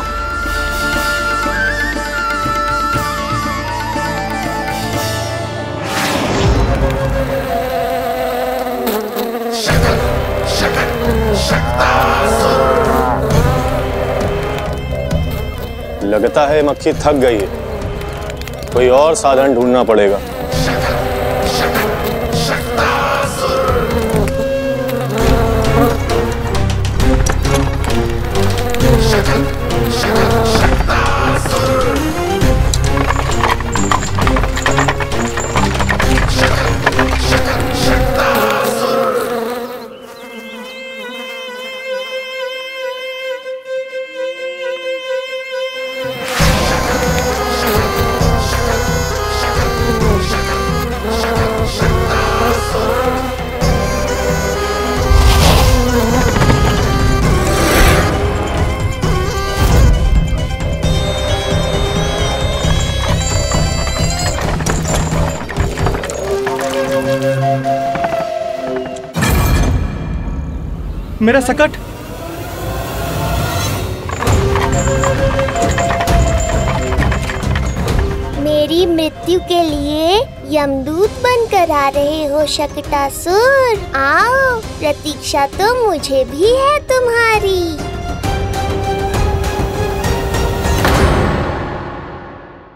लगता है मक्खी थक गई है, कोई और साधन ढूंढना पड़ेगा। मेरा सकट। मेरी मृत्यु के लिए यमदूत बनकर आ रहे हो शकटासुर? आओ, प्रतीक्षा तो मुझे भी है तुम्हारी।